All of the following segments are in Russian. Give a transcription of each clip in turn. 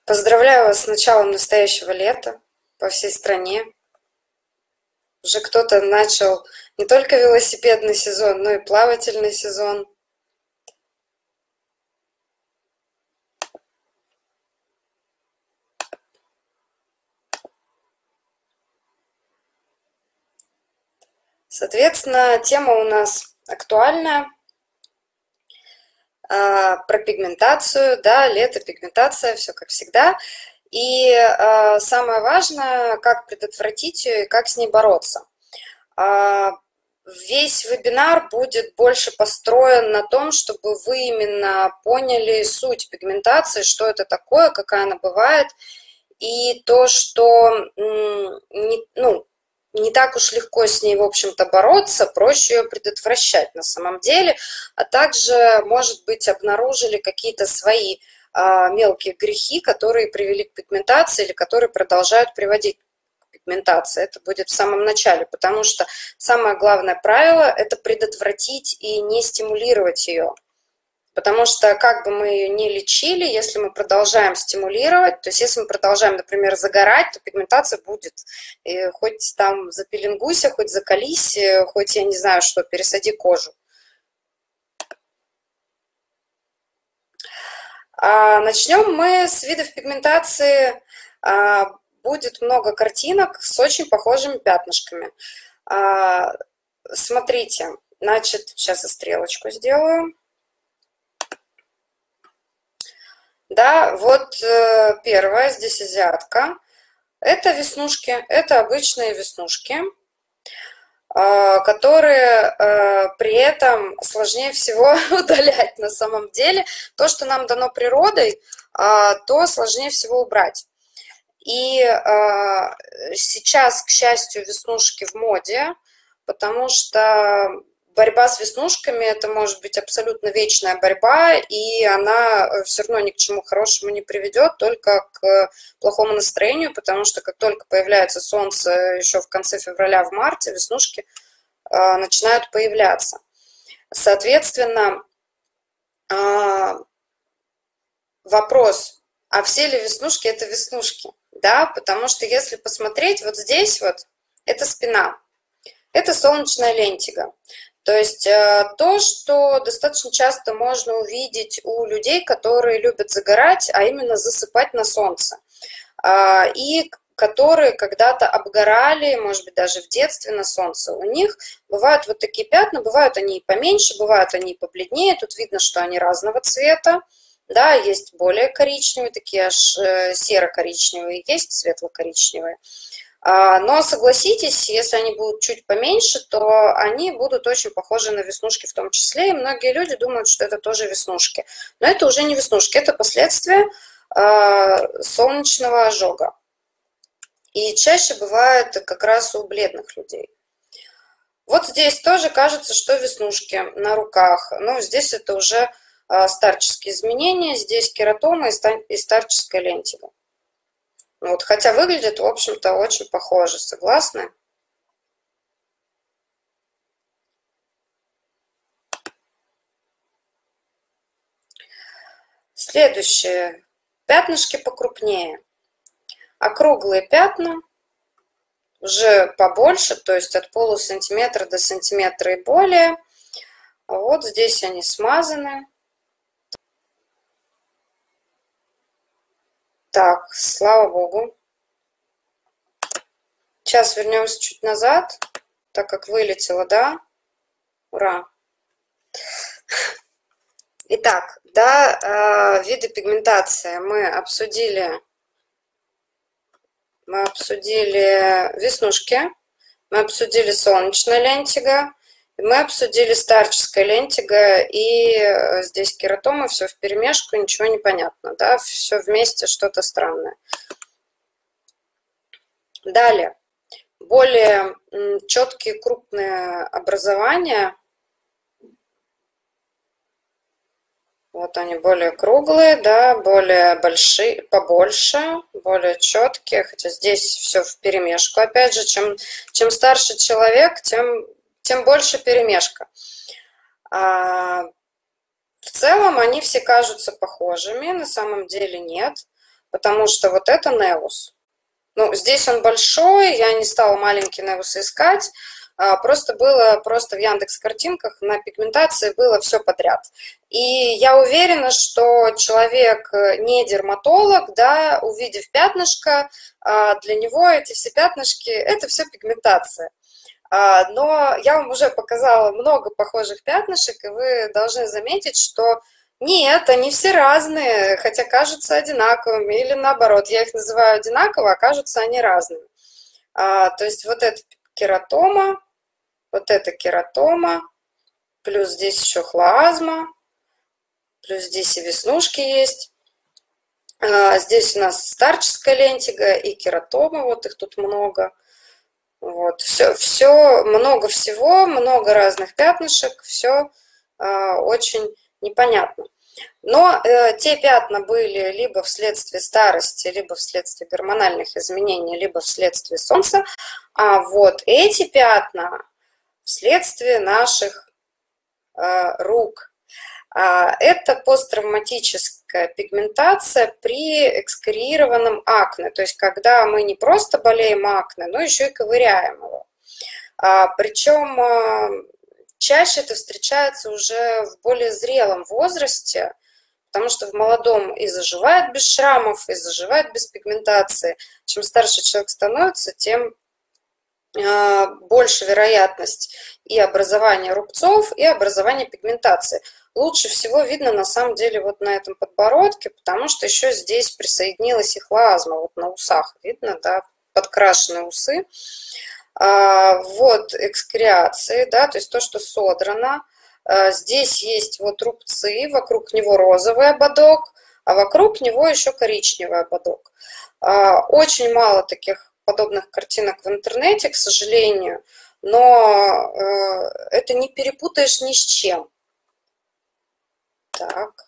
Поздравляю вас с началом настоящего лета по всей стране. Уже кто-то начал не только велосипедный сезон, но и плавательный сезон. Соответственно, тема у нас актуальная, про пигментацию, да, лето, пигментация, все как всегда. И самое важное, как предотвратить ее и как с ней бороться. Весь вебинар будет больше построен на том, чтобы вы именно поняли суть пигментации, что это такое, какая она бывает, и то, что не так уж легко с ней, в общем-то, бороться, проще ее предотвращать на самом деле, а также, может быть, обнаружили какие-то свои мелкие грехи, которые привели к пигментации или которые продолжают приводить к пигментации. Это будет в самом начале, потому что самое главное правило – это предотвратить и не стимулировать ее. Потому что как бы мы ее не лечили, если мы продолжаем стимулировать, то есть если мы продолжаем, например, загорать, то пигментация будет. И хоть там запеленгуйся, хоть закались, хоть я не знаю что, пересади кожу. Начнем мы с видов пигментации. Будет много картинок с очень похожими пятнышками. Смотрите, значит, сейчас я стрелочку сделаю. Да, вот первая, здесь азиатка. Это веснушки, это обычные веснушки, которые при этом сложнее всего удалять на самом деле. То, что нам дано природой, то сложнее всего убрать. И сейчас, к счастью, веснушки в моде, потому что борьба с веснушками – это может быть абсолютно вечная борьба, и она все равно ни к чему хорошему не приведет, только к плохому настроению, потому что как только появляется солнце еще в конце февраля, в марте, веснушки начинают появляться. Соответственно, вопрос, а все ли веснушки – это веснушки? Да, потому что если посмотреть, вот здесь вот, это спина, это солнечная лентига. То есть то, что достаточно часто можно увидеть у людей, которые любят загорать, а именно засыпать на солнце. И которые когда-то обгорали, может быть, даже в детстве на солнце. У них бывают вот такие пятна, бывают они и поменьше, бывают они и побледнее. Тут видно, что они разного цвета. Да, есть более коричневые, такие аж серо-коричневые, есть светло-коричневые. Но согласитесь, если они будут чуть поменьше, то они будут очень похожи на веснушки в том числе. И многие люди думают, что это тоже веснушки. Но это уже не веснушки, это последствия солнечного ожога. И чаще бывает как раз у бледных людей. Вот здесь тоже кажется, что веснушки на руках. Но здесь это уже старческие изменения. Здесь кератома и старческая лентига. Вот, хотя выглядит, в общем-то, очень похоже. Согласны? Следующее. Пятнышки покрупнее. Округлые пятна, уже побольше, то есть от полусантиметра до сантиметра и более. Вот здесь они смазаны. Так, слава богу. Сейчас вернемся чуть назад, так как вылетело, да? Ура! Итак, да, виды пигментации мы обсудили веснушки, мы обсудили солнечная лентига, мы обсудили старческая лентига, и здесь кератома, все вперемешку, ничего не понятно, да, все вместе что-то странное. Далее, более четкие крупные образования. Вот они более круглые, да, более большие, побольше, более четкие, хотя здесь все вперемешку. Опять же, чем старше человек, тем больше перемешка. В целом они все кажутся похожими, на самом деле нет, потому что вот это невус. Ну, здесь он большой, я не стала маленький невус искать, просто было в Яндекс.Картинках на пигментации было все подряд. И я уверена, что человек не дерматолог, да, увидев пятнышко, для него эти все пятнышки – это все пигментация. Но я вам уже показала много похожих пятнышек, и вы должны заметить, что нет, они все разные, хотя кажутся одинаковыми, или наоборот, я их называю одинаково, а кажутся они разными. То есть вот это кератома, вот это кератома, плюс здесь еще хлоазма, плюс здесь и веснушки есть. Здесь у нас старческая лентига и кератома, вот их тут много. Вот, все, много всего, много разных пятнышек, все очень непонятно. Но те пятна были либо вследствие старости, либо вследствие гормональных изменений, либо вследствие солнца. А вот эти пятна вследствие наших рук. Это посттравматическая пигментация при экскориированном акне. То есть когда мы не просто болеем акне, но еще и ковыряем его. Причем чаще это встречается уже в более зрелом возрасте, потому что в молодом и заживает без шрамов, и заживает без пигментации. Чем старше человек становится, тем больше вероятность и образования рубцов, и образования пигментации. Лучше всего видно на самом деле вот на этом подбородке, потому что еще здесь присоединилась и хлоазма, вот на усах видно, да, подкрашенные усы. Вот экскориации, да, то есть то, что содрано. Здесь есть вот рубцы, вокруг него розовый ободок, а вокруг него еще коричневый ободок. Очень мало таких подобных картинок в интернете, к сожалению, но это не перепутаешь ни с чем. Так.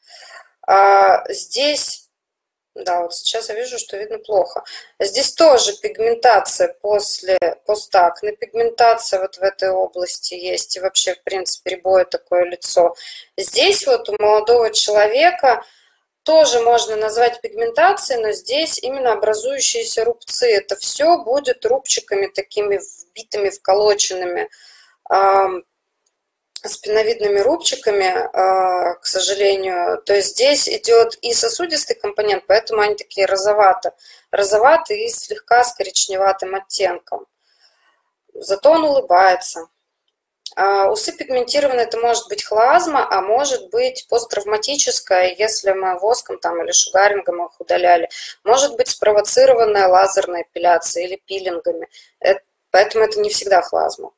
Здесь, да, вот сейчас я вижу, что видно плохо. Здесь тоже пигментация после постакне, пигментация вот в этой области есть, и вообще, в принципе, рябое такое лицо. Здесь вот у молодого человека тоже можно назвать пигментацией, но здесь именно образующиеся рубцы. Это все будет рубчиками такими вбитыми, вколоченными, спиновидными рубчиками, к сожалению. То есть здесь идет и сосудистый компонент, поэтому они такие розоватые и слегка с коричневатым оттенком. Зато он улыбается. Усы пигментированы, это может быть хлоазма, а может быть посттравматическая, если мы воском там, или шугарингом их удаляли. Может быть спровоцированная лазерной эпиляцией или пилингами. Поэтому это не всегда хлоазма.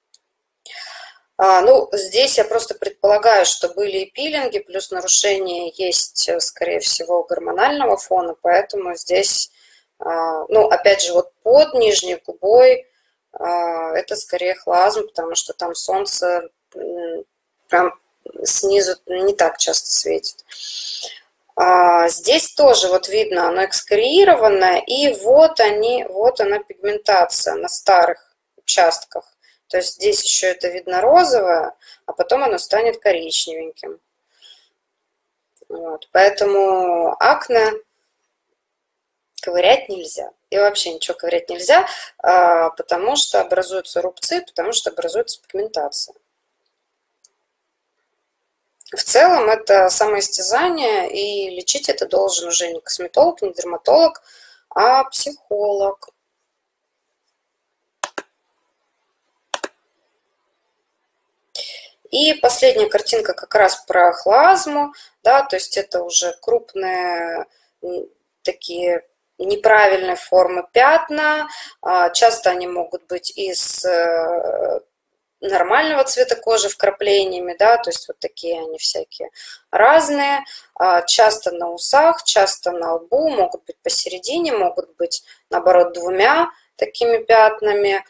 Ну, здесь я просто предполагаю, что были и пилинги, плюс нарушение есть, скорее всего, гормонального фона, поэтому здесь, ну, опять же, вот под нижней губой это скорее хлоазма, потому что там солнце прям снизу не так часто светит. Здесь тоже вот видно, оно экскориированное, и вот она пигментация на старых участках. То есть здесь еще это видно розовое, а потом оно станет коричневеньким. Вот. Поэтому акне ковырять нельзя. И вообще ничего ковырять нельзя, потому что образуются рубцы, потому что образуется пигментация. В целом это самоистязание, и лечить это должен уже не косметолог, не дерматолог, а психолог. И последняя картинка как раз про хлоазму, да, то есть это уже крупные такие неправильной формы пятна, часто они могут быть из нормального цвета кожи вкраплениями, да, то есть вот такие они всякие разные, часто на усах, часто на лбу, могут быть посередине, могут быть, наоборот, двумя такими пятнами.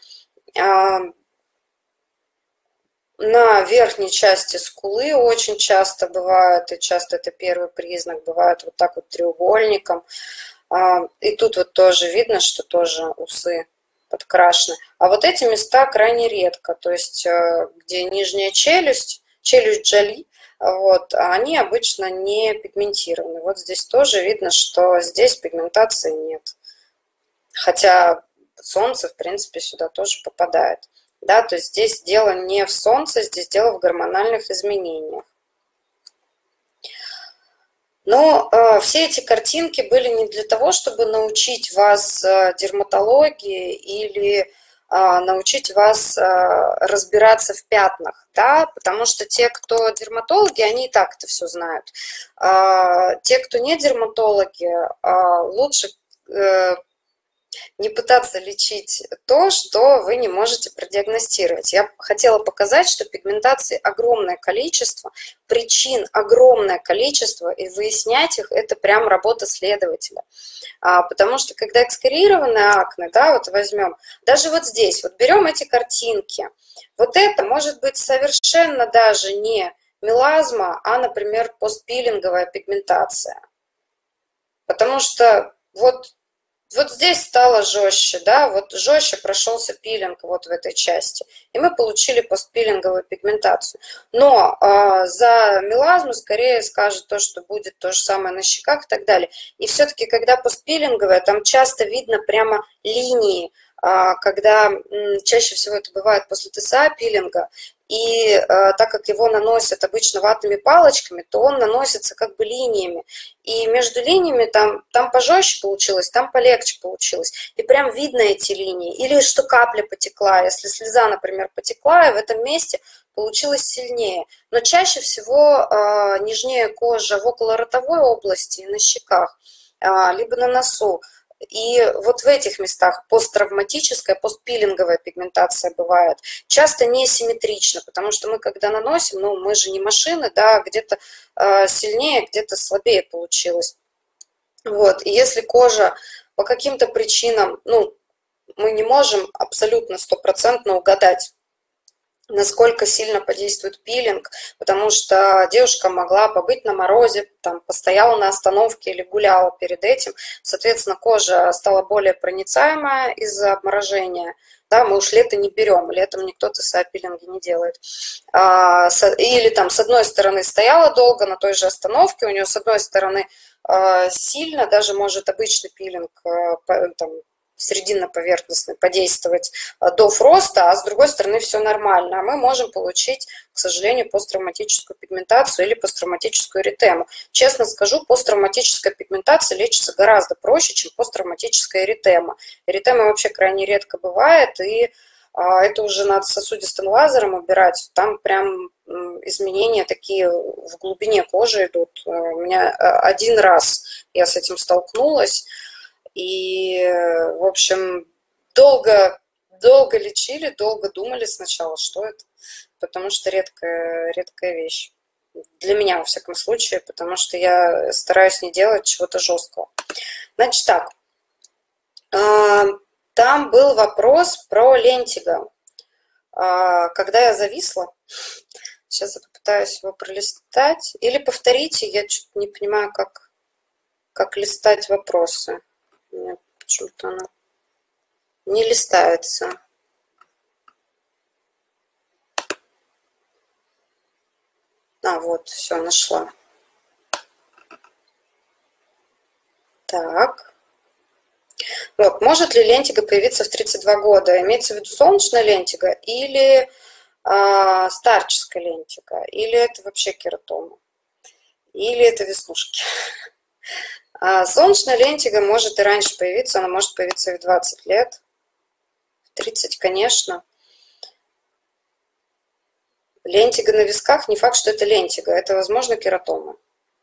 На верхней части скулы очень часто бывают, и часто это первый признак, бывает вот так вот треугольником. И тут вот тоже видно, что тоже усы подкрашены. А вот эти места крайне редко, то есть где нижняя челюсть Джоли, вот, а они обычно не пигментированы. Вот здесь тоже видно, что здесь пигментации нет. Хотя солнце, в принципе, сюда тоже попадает. Да, то есть здесь дело не в солнце, здесь дело в гормональных изменениях. Но все эти картинки были не для того, чтобы научить вас дерматологии или научить вас разбираться в пятнах, да, потому что те, кто дерматологи, они и так это все знают. Те, кто не дерматологи, лучше не пытаться лечить то, что вы не можете продиагностировать. Я хотела показать, что пигментации огромное количество, причин огромное количество, и выяснять их – это прям работа следователя. Потому что когда экскорированные акне, да, вот возьмем, даже вот здесь, вот берем эти картинки, вот это может быть совершенно даже не мелазма, а, например, постпилинговая пигментация. Потому что вот здесь стало жестче, да, вот жестче прошелся пилинг вот в этой части, и мы получили постпилинговую пигментацию. Но за мелазму скорее скажет то, что будет то же самое на щеках и так далее. И все-таки, когда постпилинговая, там часто видно прямо линии, когда чаще всего это бывает после ТСА пилинга, и так как его наносят обычно ватными палочками, то он наносится как бы линиями. И между линиями там пожестче получилось, там полегче получилось. И прям видно эти линии. Или что капля потекла. Если слеза, например, потекла, и в этом месте получилось сильнее. Но чаще всего нежнее кожа в околоротовой области и на щеках, либо на носу. И вот в этих местах посттравматическая, постпилинговая пигментация бывает. Часто несимметрично, потому что мы, когда наносим, ну, мы же не машины, да, где-то сильнее, где-то слабее получилось. Вот. И если кожа по каким-то причинам, ну, мы не можем абсолютно стопроцентно угадать, насколько сильно подействует пилинг, потому что девушка могла побыть на морозе, там, постояла на остановке или гуляла перед этим, соответственно, кожа стала более проницаемая из-за обморожения. Да, мы уж лето не берем, летом никто ТСА-пилинги не делает. Или там с одной стороны стояла долго на той же остановке, у нее с одной стороны сильно, даже может обычный пилинг там, срединно-поверхностный подействовать до фроста, а с другой стороны все нормально. А мы можем получить, к сожалению, посттравматическую пигментацию или посттравматическую эритему. Честно скажу, посттравматическая пигментация лечится гораздо проще, чем посттравматическая эритема. Эритема вообще крайне редко бывает, и это уже надо сосудистым лазером убирать. Там прям изменения такие в глубине кожи идут. У меня один раз я с этим столкнулась. И, в общем, долго лечили, долго думали сначала, что это, потому что редкая вещь. Для меня, во всяком случае, потому что я стараюсь не делать чего-то жесткого. Значит так, там был вопрос про лентиго. Когда я зависла, сейчас я попытаюсь его пролистать, или повторите, я что-то не понимаю, как листать вопросы. У меня почему-то она не листается. Вот, все, нашла. Так. Вот, может ли лентиго появиться в 32 года? Имеется в виду солнечная лентиго или старческая лентиго? Или это вообще кератома? Или это веснушки? Солнечная лентиго может и раньше появиться, она может появиться и в 20 лет, в 30, конечно. Лентиго на висках, не факт, что это лентиго, это, возможно, кератома.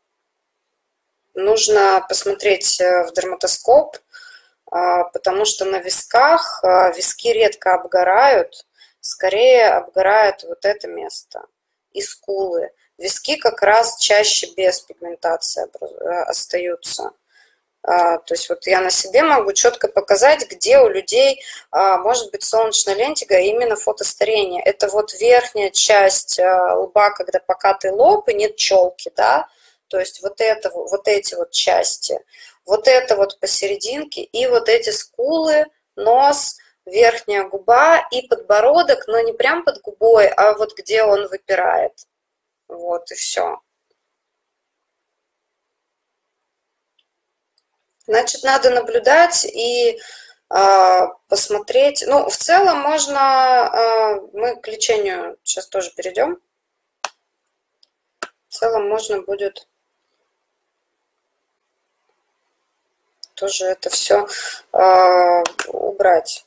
Нужно посмотреть в дерматоскоп, потому что на висках виски редко обгорают, скорее обгорает вот это место и скулы. Виски как раз чаще без пигментации остаются. То есть вот я на себе могу четко показать, где у людей может быть солнечная лентиго, а именно фотостарение. Это вот верхняя часть лба, когда покатый лоб и нет челки, да, то есть вот эти вот части, вот это вот посерединке и вот эти скулы, нос, верхняя губа и подбородок, но не прям под губой, а вот где он выпирает. Вот и все. Значит, надо наблюдать и посмотреть. Ну, в целом можно, мы к лечению сейчас тоже перейдем. В целом можно будет тоже это все убрать.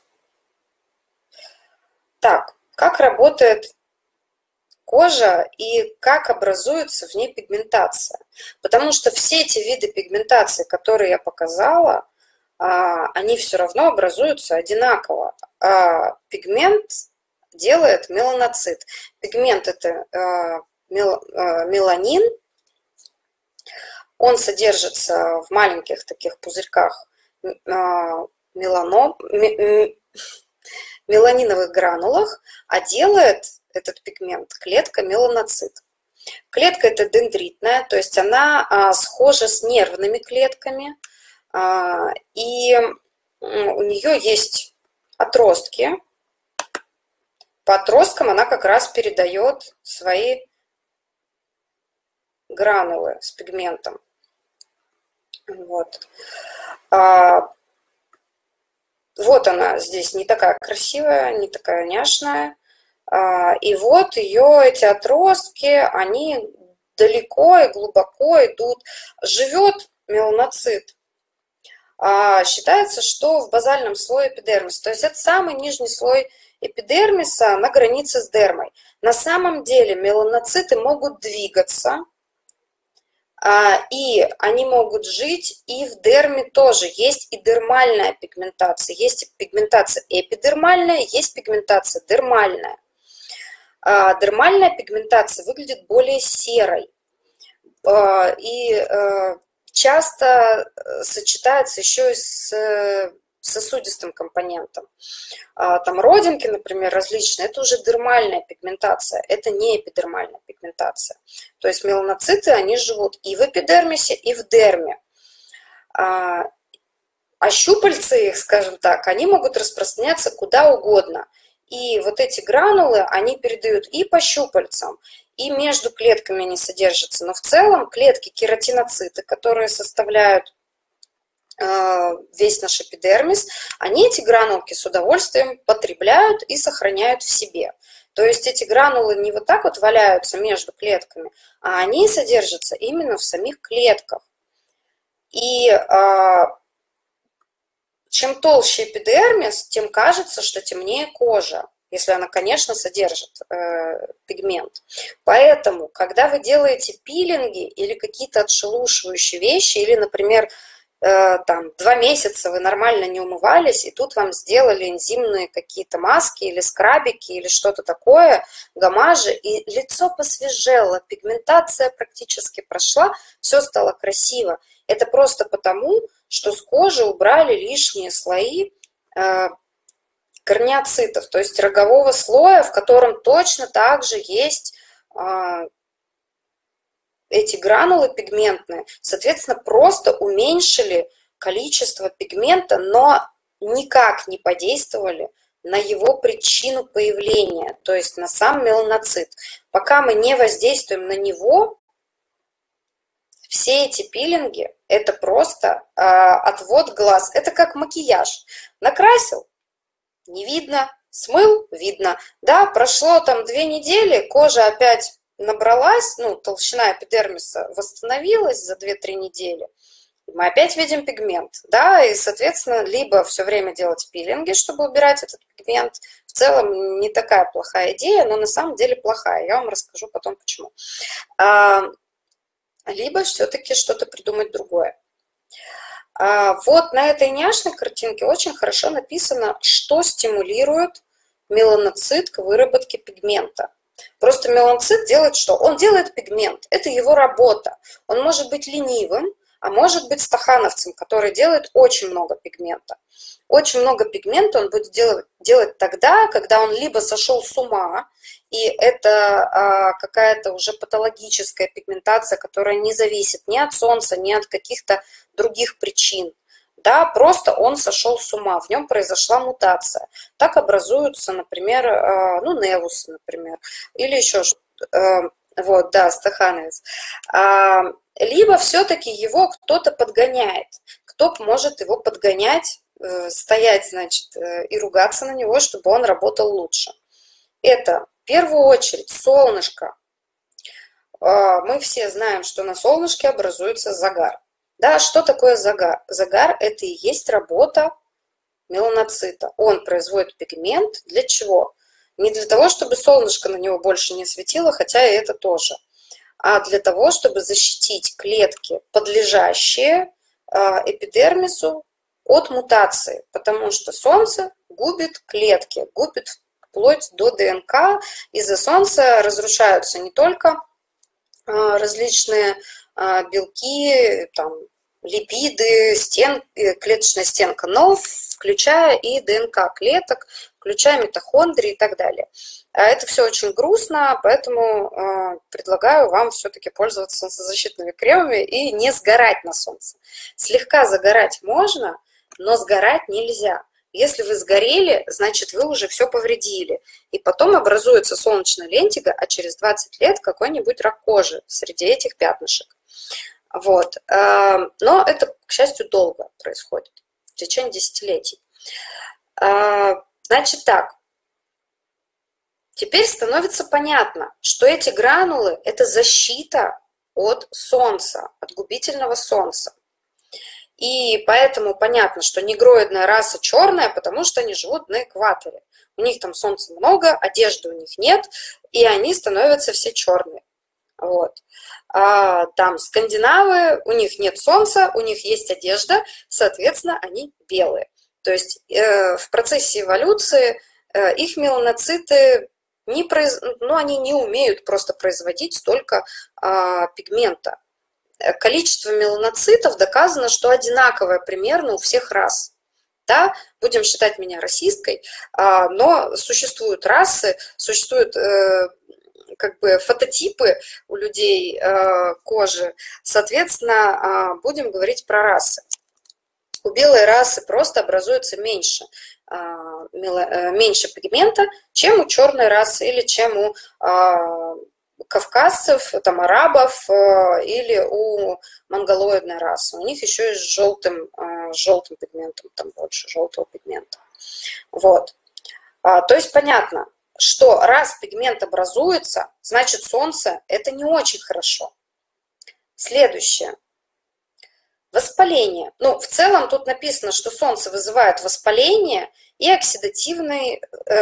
Так, как работает кожа и как образуется в ней пигментация? Потому что все эти виды пигментации, которые я показала, они все равно образуются одинаково. Пигмент делает меланоцит. Пигмент – это меланин. Он содержится в маленьких таких пузырьках меланиновых гранулах, а делает этот пигмент клетка меланоцит. Клетка эта дендритная, то есть она схожа с нервными клетками, и у нее есть отростки. По отросткам она как раз передает свои гранулы с пигментом. Вот. Вот она здесь не такая красивая, не такая няшная. И вот ее эти отростки, они далеко и глубоко идут. Живет меланоцит. Считается, что в базальном слое эпидермиса. То есть это самый нижний слой эпидермиса на границе с дермой. На самом деле меланоциты могут двигаться, и они могут жить и в дерме тоже. Есть и дермальная пигментация. Есть пигментация эпидермальная, есть пигментация дермальная. Дермальная пигментация выглядит более серой и часто сочетается еще и с сосудистым компонентом. Там родинки, например, различные, это уже дермальная пигментация, это не эпидермальная пигментация. То есть меланоциты, они живут и в эпидермисе, и в дерме. А щупальцы их, скажем так, они могут распространяться куда угодно. И вот эти гранулы, они передают и по щупальцам, и между клетками они содержатся. Но в целом клетки кератиноциты, которые составляют весь наш эпидермис, они эти гранулки с удовольствием потребляют и сохраняют в себе. То есть эти гранулы не вот так вот валяются между клетками, а они содержатся именно в самих клетках. И чем толще эпидермис, тем кажется, что темнее кожа, если она, конечно, содержит пигмент. Поэтому, когда вы делаете пилинги или какие-то отшелушивающие вещи, или, например, там 2 месяца вы нормально не умывались, и тут вам сделали энзимные какие-то маски или скрабики или что-то такое, гамажи, и лицо посвежело, пигментация практически прошла, все стало красиво. Это просто потому, что с кожи убрали лишние слои корнеоцитов, то есть рогового слоя, в котором точно так же есть эти гранулы пигментные, соответственно, просто уменьшили количество пигмента, но никак не подействовали на его причину появления, то есть на сам меланоцит. Пока мы не воздействуем на него, все эти пилинги – это просто отвод глаз. Это как макияж. Накрасил – не видно, смыл – видно. Да, прошло там 2 недели, кожа опять набралась, ну, толщина эпидермиса восстановилась за 2-3 недели, и мы опять видим пигмент, да, и, соответственно, либо все время делать пилинги, чтобы убирать этот пигмент, в целом не такая плохая идея, но на самом деле плохая, я вам расскажу потом почему, либо все-таки что-то придумать другое. Вот на этой няшной картинке очень хорошо написано, что стимулирует меланоцит к выработке пигмента. Просто меланоцит делает что? Он делает пигмент. Это его работа. Он может быть ленивым, а может быть стахановцем, который делает очень много пигмента. Очень много пигмента он будет делать тогда, когда он либо сошел с ума, и это какая-то уже патологическая пигментация, которая не зависит ни от солнца, ни от каких-то других причин. Да, просто он сошел с ума, в нем произошла мутация. Так образуются, например, ну, невусы, например, или еще что-то. Вот, да, стахановец. Либо все-таки его кто-то подгоняет. Кто может его подгонять, стоять, значит, и ругаться на него, чтобы он работал лучше. Это в первую очередь солнышко. Мы все знаем, что на солнышке образуется загар. Да, что такое загар? Загар – это и есть работа меланоцита. Он производит пигмент для чего? Не для того, чтобы солнышко на него больше не светило, хотя и это тоже, а для того, чтобы защитить клетки, подлежащие эпидермису, от мутации, потому что солнце губит клетки, губит вплоть до ДНК. Из-за солнца разрушаются не только различные белки, там, липиды, клеточная стенка, но включая и ДНК клеток, включая митохондрии и так далее. Это все очень грустно, поэтому предлагаю вам все-таки пользоваться солнцезащитными кремами и не сгорать на солнце. Слегка загорать можно, но сгорать нельзя. Если вы сгорели, значит, вы уже все повредили. И потом образуется солнечная лентига, а через 20 лет какой-нибудь рак кожи среди этих пятнышек. Вот. Но это, к счастью, долго происходит, в течение десятилетий. Значит так, теперь становится понятно, что эти гранулы – это защита от солнца, от губительного солнца. И поэтому понятно, что негроидная раса черная, потому что они живут на экваторе. У них там солнца много, одежды у них нет, и они становятся все черные. Вот. Там скандинавы, у них нет солнца, у них есть одежда, соответственно, они белые. То есть в процессе эволюции их меланоциты они не умеют просто производить столько пигмента. Количество меланоцитов доказано, что одинаковое примерно у всех рас. Да, будем считать меня расисткой, но существуют расы, существуют как бы фототипы у людей кожи, соответственно, будем говорить про расы. У белой расы просто образуется меньше пигмента, чем у черной расы или чем у кавказцев, там, арабов или у монголоидной расы. У них еще и с желтым пигментом, там больше желтого пигмента. Вот. То есть понятно, что раз пигмент образуется, значит солнце – это не очень хорошо. Следующее. Воспаление. Ну, в целом тут написано, что солнце вызывает воспаление и оксидативное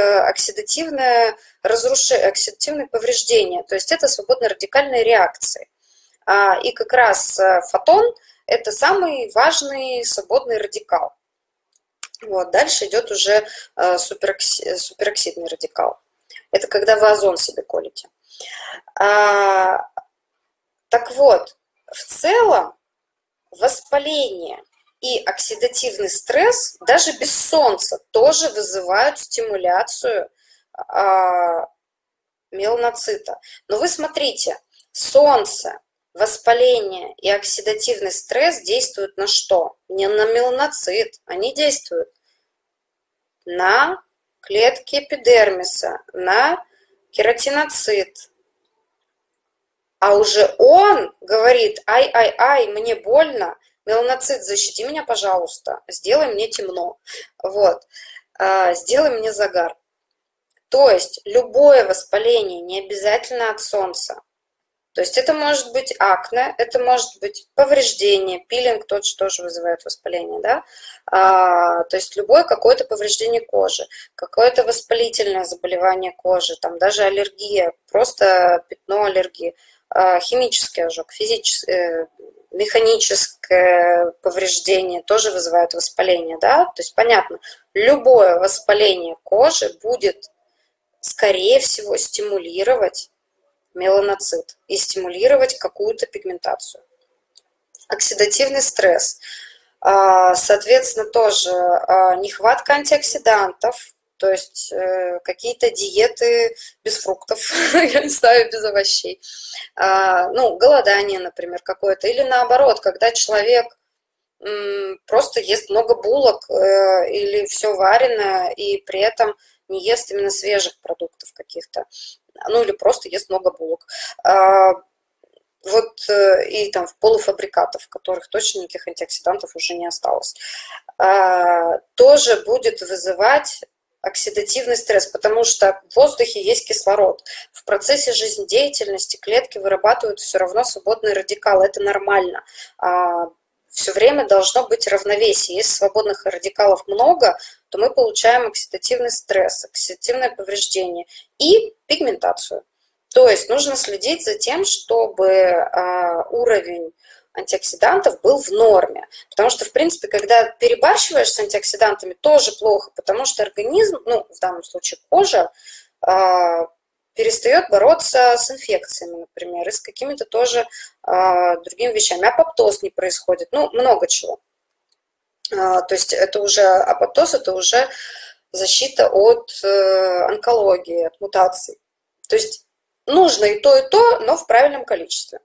повреждение. То есть это свободно-радикальные реакции. И как раз фотон – это самый важный свободный радикал. Вот, дальше идет уже супероксидный радикал. Это когда вы озон себе колите. Так вот, в целом воспаление и оксидативный стресс даже без солнца тоже вызывают стимуляцию меланоцита. Но вы смотрите, солнце, воспаление и оксидативный стресс действуют на что? Не на меланоцит, они действуют на клетки эпидермиса, на кератиноцит. А уже он говорит: ай-ай-ай, мне больно, меланоцит, защити меня, пожалуйста, сделай мне темно, вот, сделай мне загар. То есть любое воспаление не обязательно от солнца. То есть это может быть акне, это может быть повреждение, пилинг тоже вызывает воспаление, да? То есть любое какое-то повреждение кожи, какое-то воспалительное заболевание кожи, там даже аллергия, просто пятно аллергии, химический ожог, механическое повреждение тоже вызывает воспаление, да? То есть понятно, любое воспаление кожи будет, скорее всего, стимулировать меланоцит и стимулировать какую-то пигментацию. Оксидативный стресс. Соответственно, тоже нехватка антиоксидантов, то есть какие-то диеты без фруктов, я не знаю, без овощей. Ну, голодание, например, какое-то. Или наоборот, когда человек просто ест много булок или все вареное, и при этом не ест именно свежих продуктов каких-то. ну или просто ест много булок. Вот и там в полуфабрикатов, в которых точно никаких антиоксидантов уже не осталось, тоже будет вызывать оксидативный стресс, потому что в воздухе есть кислород. В процессе жизнедеятельности клетки вырабатывают все равно свободные радикалы. Это нормально. Все время должно быть равновесие. Если свободных радикалов много, то мы получаем оксидативный стресс, оксидативное повреждение и пигментацию. То есть нужно следить за тем, чтобы уровень антиоксидантов был в норме. Потому что, в принципе, когда перебарщиваешь с антиоксидантами, тоже плохо, потому что организм, ну, в данном случае кожа, перестает бороться с инфекциями, например, и с какими-то тоже другими вещами. Апоптоз не происходит, ну, много чего. То есть это уже апоптоз, это уже защита от онкологии, от мутаций. То есть нужно и то, но в правильном количестве.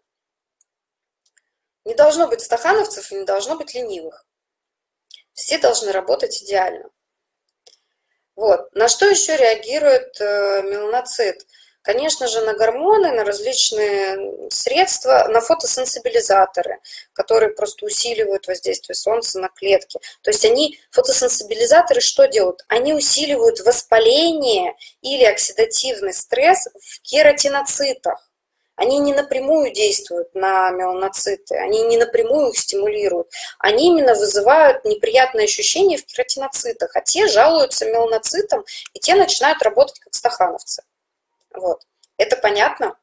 Не должно быть стахановцев и не должно быть ленивых. Все должны работать идеально. Вот. На что еще реагирует меланоцит? Конечно же, на гормоны, на различные средства, на фотосенсибилизаторы, которые просто усиливают воздействие солнца на клетки. То есть фотосенсибилизаторы что делают? Они усиливают воспаление или оксидативный стресс в кератиноцитах. Они не напрямую действуют на меланоциты, они не напрямую их стимулируют. Они именно вызывают неприятные ощущения в кератиноцитах, а те жалуются меланоцитам, и те начинают работать как стахановцы. Вот. Это понятно?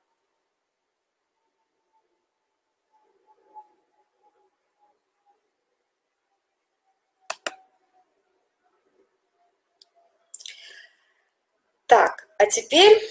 Так, а теперь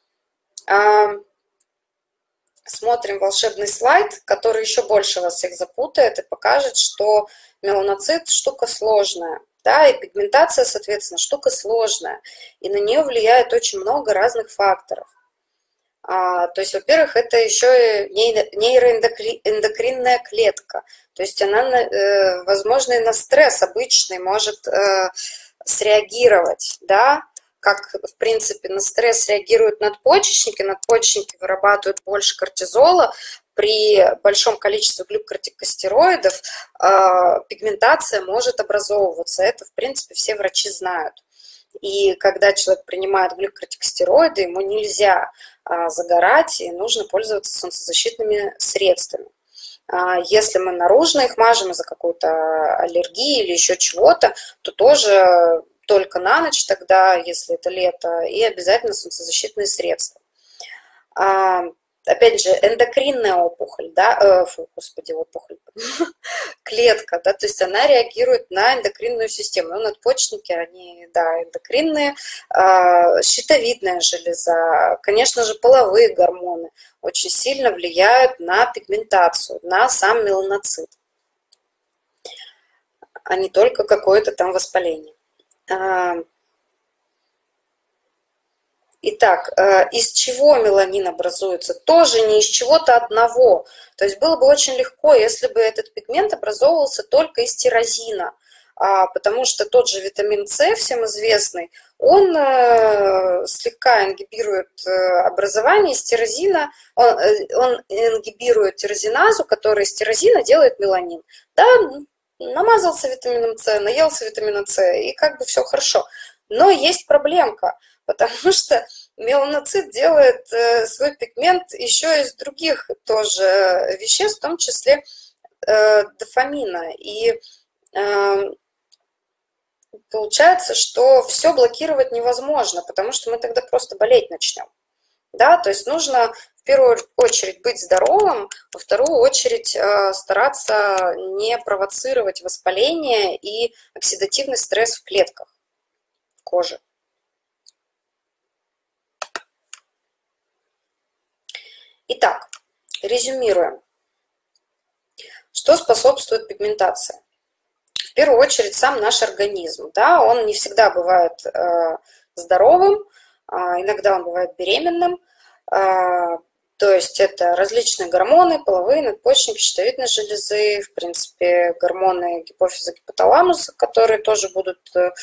смотрим волшебный слайд, который еще больше вас всех запутает и покажет, что меланоцит штука сложная. Да, и пигментация, соответственно, штука сложная. И на нее влияет очень много разных факторов. То есть, во-первых, это еще нейроэндокринная клетка. То есть она, возможно, и на стресс обычный может среагировать, да, как, в принципе, на стресс реагируют надпочечники. Надпочечники вырабатывают больше кортизола. При большом количестве глюкокортикостероидов пигментация может образовываться. Это, в принципе, все врачи знают. И когда человек принимает глюкокортикостероиды, ему нельзя загорать, и нужно пользоваться солнцезащитными средствами. Если мы наружно их мажем из-за какой-то аллергии или еще чего-то, то тоже только на ночь тогда, если это лето, и обязательно солнцезащитные средства. Опять же, эндокринная опухоль, да, опухоль, клетка, да, то есть она реагирует на эндокринную систему. Ну, надпочечники, они, да, эндокринные, щитовидная железа, конечно же, половые гормоны очень сильно влияют на пигментацию, на сам меланоцит, а не только какое-то там воспаление. Итак, из чего меланин образуется? Тоже не из чего-то одного. То есть было бы очень легко, если бы этот пигмент образовывался только из тирозина, потому что тот же витамин С, всем известный, он слегка ингибирует образование из тирозина, он ингибирует тирозиназу, которая из тирозина делает меланин. Да, намазался витамином С, наелся витамина С, и как бы все хорошо. Но есть проблемка, потому что меланоцит делает свой пигмент еще из других тоже веществ, в том числе дофамина. И получается, что все блокировать невозможно, потому что мы тогда просто болеть начнем. Да? То есть нужно в первую очередь быть здоровым, во вторую очередь стараться не провоцировать воспаление и оксидативный стресс в клетках кожи. Итак, резюмируем. Что способствует пигментации? В первую очередь сам наш организм. Да, он не всегда бывает здоровым, иногда он бывает беременным. То есть это различные гормоны, половые, надпочечники, щитовидной железы, в принципе, гормоны гипофиза, гипоталамуса, которые тоже будут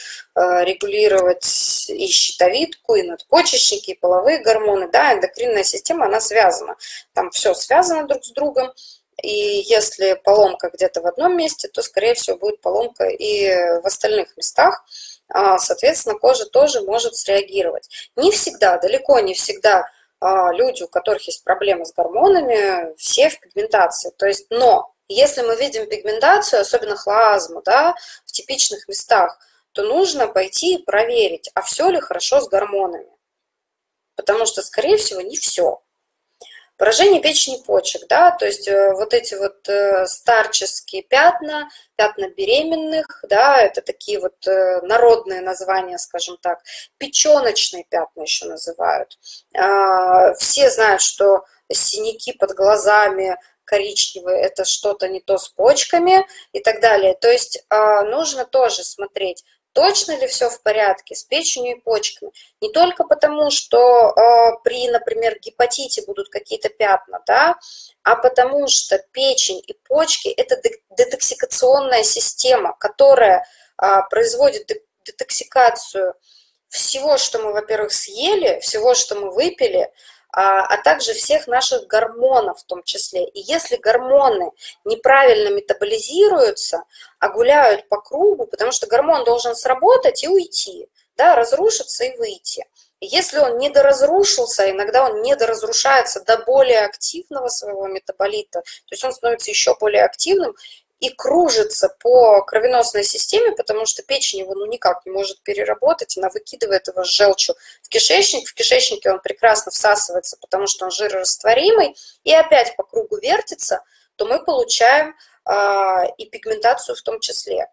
регулировать и щитовидку, и надпочечники, и половые гормоны. Да, эндокринная система, она связана. Там все связано друг с другом. И если поломка где-то в одном месте, то, скорее всего, будет поломка и в остальных местах. Соответственно, кожа тоже может среагировать. Не всегда, далеко не всегда люди, у которых есть проблемы с гормонами, все в пигментации. То есть, но если мы видим пигментацию, особенно хлоазму, да, в типичных местах, то нужно пойти и проверить, а все ли хорошо с гормонами. Потому что, скорее всего, не все. Поражение печени и почек, да, то есть вот эти вот старческие пятна, пятна беременных, да, это такие вот народные названия, скажем так, печеночные пятна еще называют. Все знают, что синяки под глазами коричневые, это что-то не то с почками и так далее. То есть нужно тоже смотреть, точно ли все в порядке с печенью и почками. Не только потому, что при, например, гепатите будут какие-то пятна, да, а потому что печень и почки – это детоксикационная система, которая производит детоксикацию всего, что мы, во-первых, съели, всего, что мы выпили, а также всех наших гормонов в том числе. И если гормоны неправильно метаболизируются, а гуляют по кругу, потому что гормон должен сработать и уйти, да, разрушиться и выйти. И если он недоразрушился, иногда он недоразрушается до более активного своего метаболита, то есть он становится еще более активным, и кружится по кровеносной системе, потому что печень его никак не может переработать, она выкидывает его с желчью в кишечнике он прекрасно всасывается, потому что он жирорастворимый, и опять по кругу вертится, то мы получаем и пигментацию в том числе.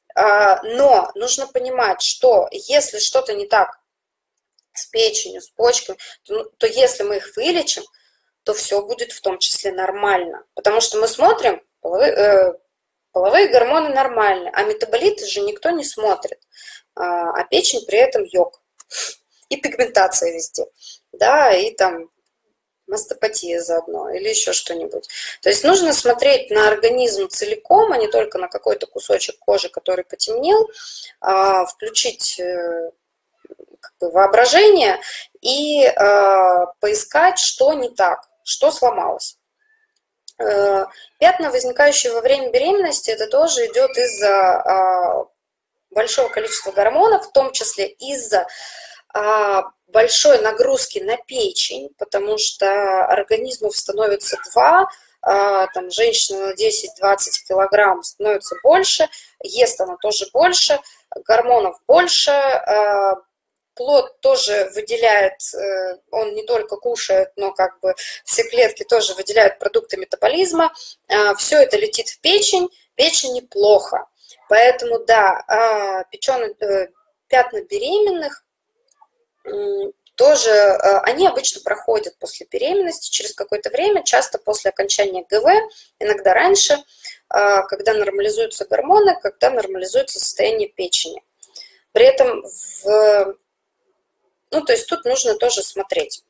Но нужно понимать, что если что-то не так с печенью, с почками, то если мы их вылечим, то все будет в том числе нормально, потому что мы смотрим, половые гормоны нормальны, а метаболиты же никто не смотрит, а печень при этом йог. И пигментация везде, да, и там мастопатия заодно или еще что-нибудь. То есть нужно смотреть на организм целиком, а не только на какой-то кусочек кожи, который потемнел, включить как бы воображение и поискать, что не так, что сломалось. Пятна, возникающие во время беременности, это тоже идет из-за большого количества гормонов, в том числе из-за большой нагрузки на печень, потому что организмов становится два, там женщина на 10-20 килограмм становится больше, ест она тоже больше, гормонов больше, плод тоже выделяет, он не только кушает, но как бы все клетки тоже выделяют продукты метаболизма. Все это летит в печень, печени плохо. Поэтому, да, пятна беременных тоже, они обычно проходят после беременности через какое-то время, часто после окончания ГВ, иногда раньше, когда нормализуются гормоны, когда нормализуется состояние печени. При этом то есть тут нужно тоже смотреть.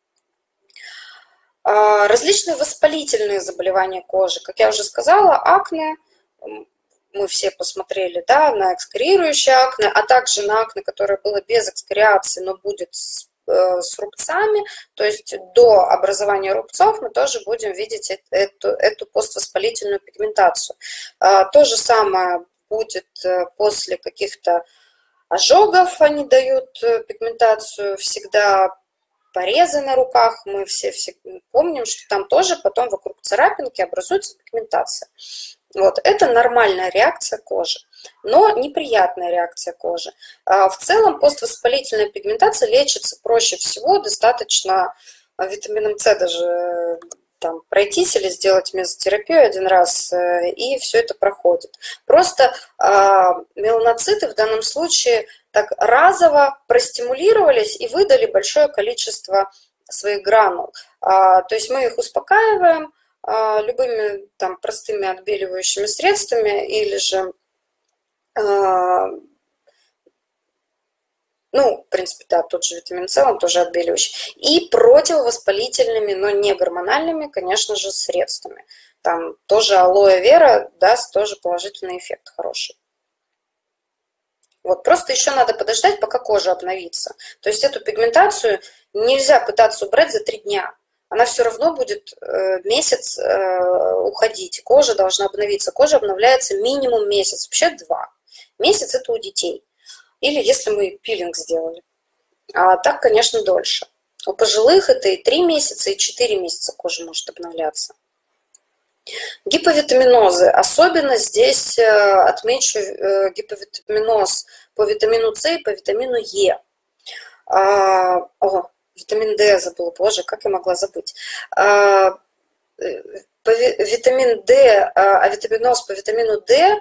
Различные воспалительные заболевания кожи. Как я уже сказала, акне, мы все посмотрели, да, на экскорирующее акне, а также на акне, которое было без экскориации, но будет с рубцами, то есть до образования рубцов мы тоже будем видеть эту поствоспалительную пигментацию. То же самое будет после каких-то ожогов, они дают пигментацию, всегда порезы на руках, мы все помним, что там тоже потом вокруг царапинки образуется пигментация. Вот, это нормальная реакция кожи, но неприятная реакция кожи. В целом поствоспалительная пигментация лечится проще всего, достаточно витамином С даже там пройтись или сделать мезотерапию один раз, и все это проходит. Просто меланоциты в данном случае так разово простимулировались и выдали большое количество своих гранул. То есть мы их успокаиваем любыми там простыми отбеливающими средствами или же Ну, в принципе, да, тот же витамин С, он тоже отбеливающий. И противовоспалительными, но не гормональными, конечно же, средствами. Там тоже алоэ вера даст тоже положительный эффект хороший. Вот, просто еще надо подождать, пока кожа обновится. То есть эту пигментацию нельзя пытаться убрать за 3 дня. Она все равно будет месяц уходить. Кожа должна обновиться. Кожа обновляется минимум месяц, вообще 2. Месяц это у детей. Или если мы пилинг сделали. А так, конечно, дольше. У пожилых это и 3 месяца, и 4 месяца кожа может обновляться. Гиповитаминозы. Особенно здесь отмечу гиповитаминоз по витамину С и по витамину Е. Витамин D забыла, боже, как я могла забыть. Витамин D, витаминоз по витамину D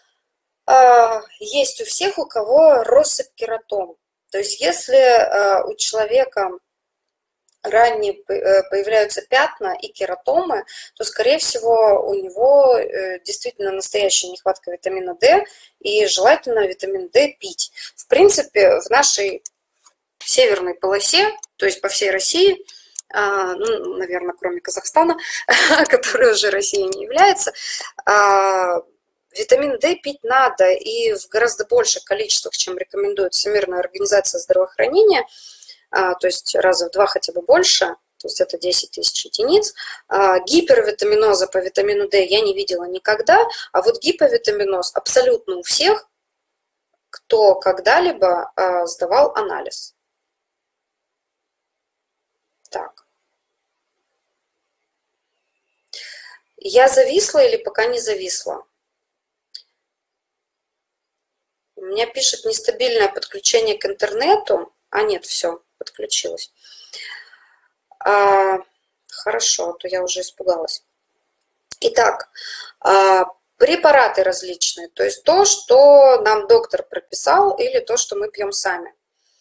есть у всех, у кого россыпь кератом. То есть если у человека ранее появляются пятна и кератомы, то, скорее всего, у него действительно настоящая нехватка витамина D, и желательно витамин D пить. В принципе, в нашей северной полосе, то есть по всей России, ну, наверное, кроме Казахстана, который уже Россией не является, витамин D пить надо и в гораздо больших количествах, чем рекомендует Всемирная организация здравоохранения, то есть раза в 2 хотя бы больше, то есть это 10 тысяч единиц. Гипервитаминоза по витамину D я не видела никогда, а вот гиповитаминоз абсолютно у всех, кто когда-либо сдавал анализ. Так. Я зависла или пока не зависла? У меня пишет нестабильное подключение к интернету. Нет, все, подключилась. Хорошо, а то я уже испугалась. Итак, препараты различные, то есть то, что нам доктор прописал, или то, что мы пьем сами.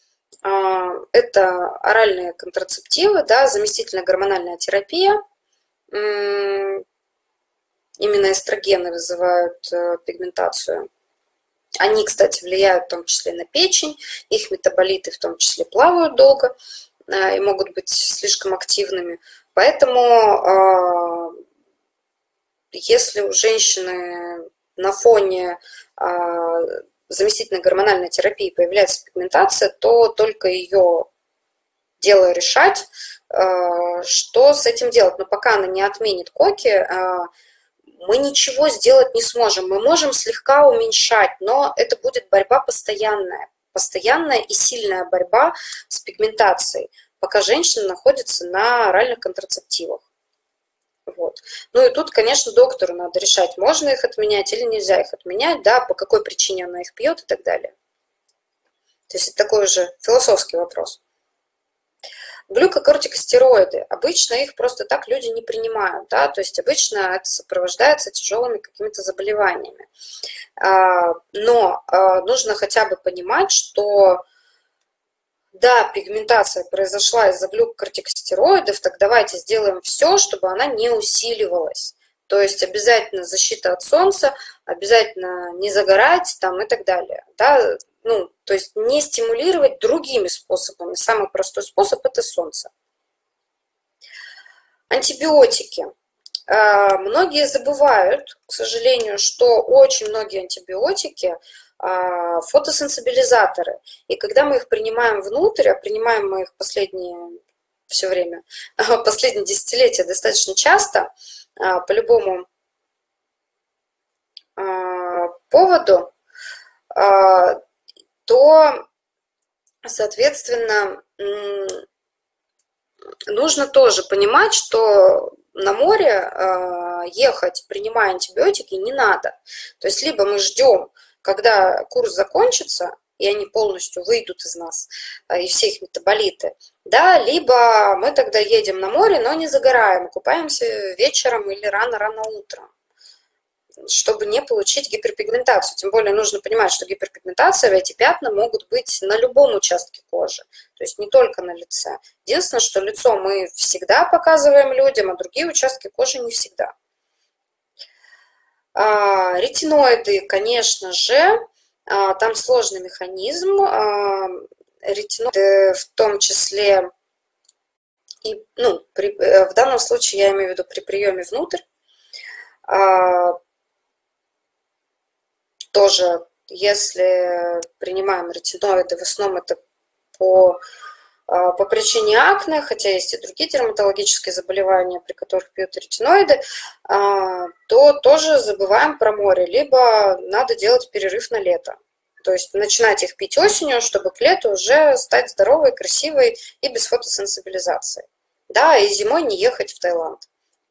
Это оральные контрацептивы, да, заместительная гормональная терапия. Именно эстрогены вызывают пигментацию. Они, кстати, влияют в том числе на печень, их метаболиты в том числе плавают долго и могут быть слишком активными. Поэтому, если у женщины на фоне заместительной гормональной терапии появляется пигментация, то только ее дело решать, что с этим делать. Но пока она не отменит коки, мы ничего сделать не сможем. Мы можем слегка уменьшать, но это будет борьба постоянная. Постоянная и сильная борьба с пигментацией, пока женщина находится на оральных контрацептивах. Вот. Ну и тут, конечно, доктору надо решать, можно их отменять или нельзя их отменять, да, по какой причине она их пьет и так далее. То есть это такой уже философский вопрос. Глюкокортикостероиды. Обычно их просто так люди не принимают, да, то есть обычно это сопровождается тяжелыми какими-то заболеваниями. Но нужно хотя бы понимать, что да, пигментация произошла из-за глюкокортикостероидов, так давайте сделаем все, чтобы она не усиливалась. То есть обязательно защита от солнца, обязательно не загорать там и так далее, да. Ну, то есть не стимулировать другими способами. Самый простой способ – это солнце. Антибиотики. Многие забывают, к сожалению, что очень многие антибиотики фотосенсибилизаторы. И когда мы их принимаем внутрь, а принимаем мы их последние все время, последние десятилетия достаточно часто, по любому поводу, то, соответственно, нужно тоже понимать, что на море ехать, принимая антибиотики, не надо. То есть либо мы ждем, когда курс закончится, и они полностью выйдут из нас, и все их метаболиты, да, либо мы тогда едем на море, но не загораем, купаемся вечером или рано-рано утром, чтобы не получить гиперпигментацию. Тем более нужно понимать, что гиперпигментация, эти пятна могут быть на любом участке кожи, то есть не только на лице. Единственное, что лицо мы всегда показываем людям, а другие участки кожи не всегда. Ретиноиды, конечно же, там сложный механизм. ретиноиды, в том числе, и, ну, в данном случае я имею в виду при приеме внутрь, тоже, если принимаем ретиноиды, в основном это по причине акне, хотя есть и другие дерматологические заболевания, при которых пьют ретиноиды, то тоже забываем про море, либо надо делать перерыв на лето. То есть начинать их пить осенью, чтобы к лету уже стать здоровой, красивой и без фотосенсибилизации. Да, и зимой не ехать в Таиланд.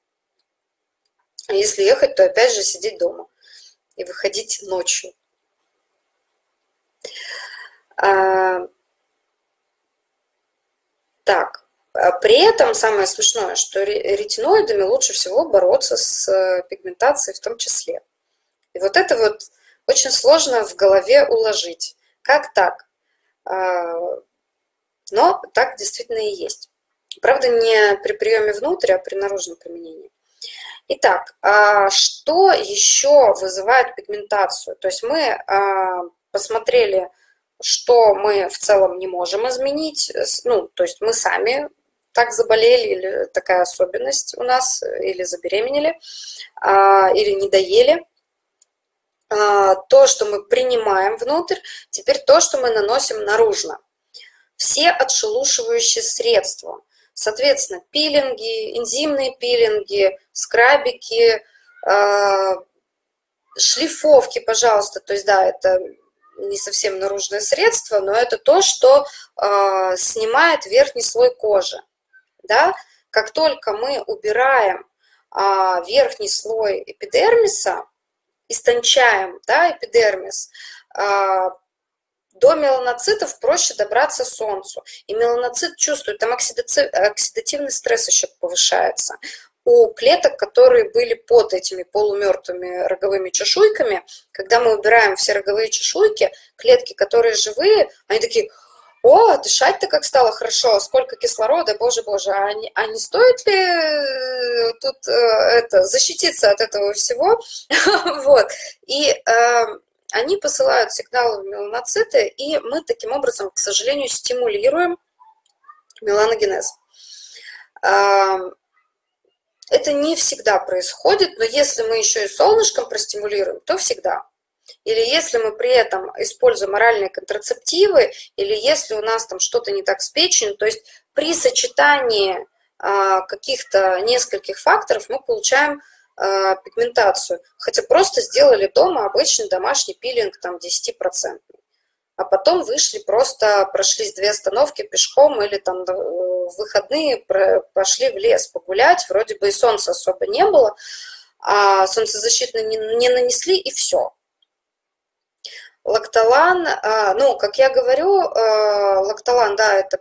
А если ехать, то опять же сидеть дома и выходить ночью. Так, при этом самое смешное, что ретиноидами лучше всего бороться с пигментацией в том числе. И вот это вот очень сложно в голове уложить. Как так? Но так действительно и есть. Правда, не при приеме внутрь, а при наружном применении. Итак, что еще вызывает пигментацию? То есть мы посмотрели, что мы в целом не можем изменить. Ну, то есть мы сами так заболели, или такая особенность у нас, или забеременели, или не доели. То, что мы принимаем внутрь, теперь то, что мы наносим наружно. Все отшелушивающие средства. Соответственно, пилинги, энзимные пилинги, скрабики, шлифовки, пожалуйста. То есть, да, это не совсем наружное средство, но это то, что снимает верхний слой кожи. Да? Как только мы убираем верхний слой эпидермиса, истончаем, да, эпидермис, до меланоцитов проще добраться солнцу. И меланоцит чувствует, там оксидативный стресс еще повышается. У клеток, которые были под этими полумертвыми роговыми чешуйками, когда мы убираем все роговые чешуйки, клетки, которые живые, они такие: о, дышать-то как стало хорошо, сколько кислорода, боже, а не стоит ли тут защититься от этого всего? Вот. И они посылают сигналы в меланоциты, и мы таким образом, к сожалению, стимулируем меланогенез. Это не всегда происходит, но если мы еще и солнышком простимулируем, то всегда. Или если мы при этом используем оральные контрацептивы, или если у нас там что-то не так с печенью, то есть при сочетании каких-то нескольких факторов мы получаем пигментацию. Хотя просто сделали дома обычный домашний пилинг, там 10%. А потом вышли, просто прошлись 2 остановки пешком или там в выходные пошли в лес погулять. Вроде бы и солнца особо не было, а солнцезащитный не нанесли, и все. Лактолан, ну, как я говорю, лактолан, да, это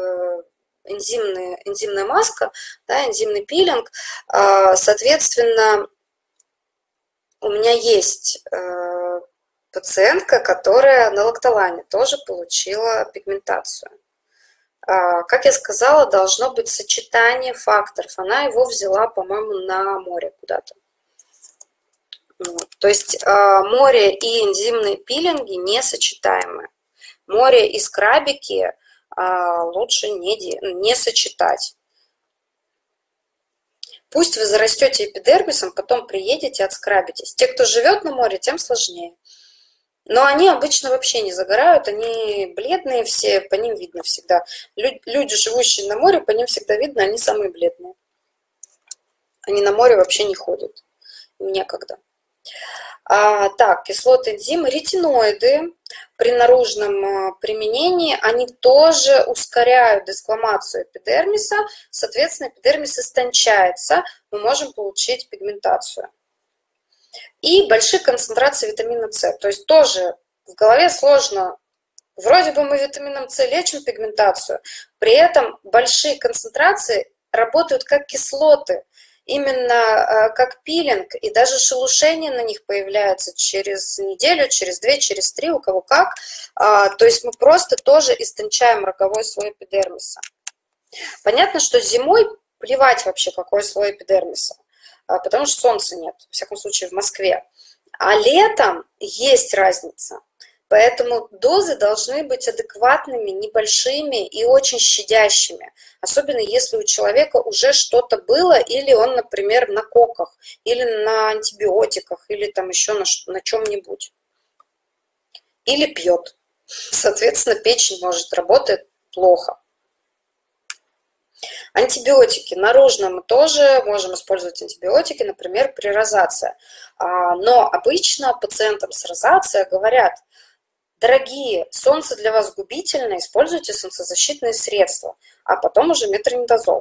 энзимная маска, да, энзимный пилинг. Соответственно, у меня есть пациентка, которая на лактолане тоже получила пигментацию. Как я сказала, должно быть сочетание факторов. Она его взяла, по-моему, на море куда-то. То есть море и энзимные пилинги несочетаемы. Море и скрабики лучше не сочетать. Пусть вы зарастете эпидермисом, потом приедете, отскрабитесь. Те, кто живет на море, тем сложнее. Но они обычно вообще не загорают, они бледные все, по ним видно всегда. Люди, живущие на море, по ним всегда видно, они самые бледные. Они на море вообще не ходят, им некогда. Так, кислоты, энзимы, ретиноиды при наружном применении, они тоже ускоряют десквамацию эпидермиса, соответственно, эпидермис истончается, мы можем получить пигментацию. И большие концентрации витамина С, то есть тоже в голове сложно, вроде бы мы витамином С лечим пигментацию, при этом большие концентрации работают как кислоты, именно как пилинг, и даже шелушение на них появляется через неделю, через 2, через 3, у кого как. То есть мы просто тоже истончаем роговой слой эпидермиса. Понятно, что зимой плевать вообще, какой слой эпидермиса, потому что солнца нет, во всяком случае в Москве. А летом есть разница. Поэтому дозы должны быть адекватными, небольшими и очень щадящими. Особенно если у человека уже что-то было, или он, например, на коках, или на антибиотиках, или там еще на чем-нибудь. Или пьет. Соответственно, печень может работать плохо. Антибиотики. Наружно мы тоже можем использовать антибиотики, например, при розации. Но обычно пациентам с розацией говорят: дорогие, солнце для вас губительно, используйте солнцезащитные средства, а потом уже метронидазол.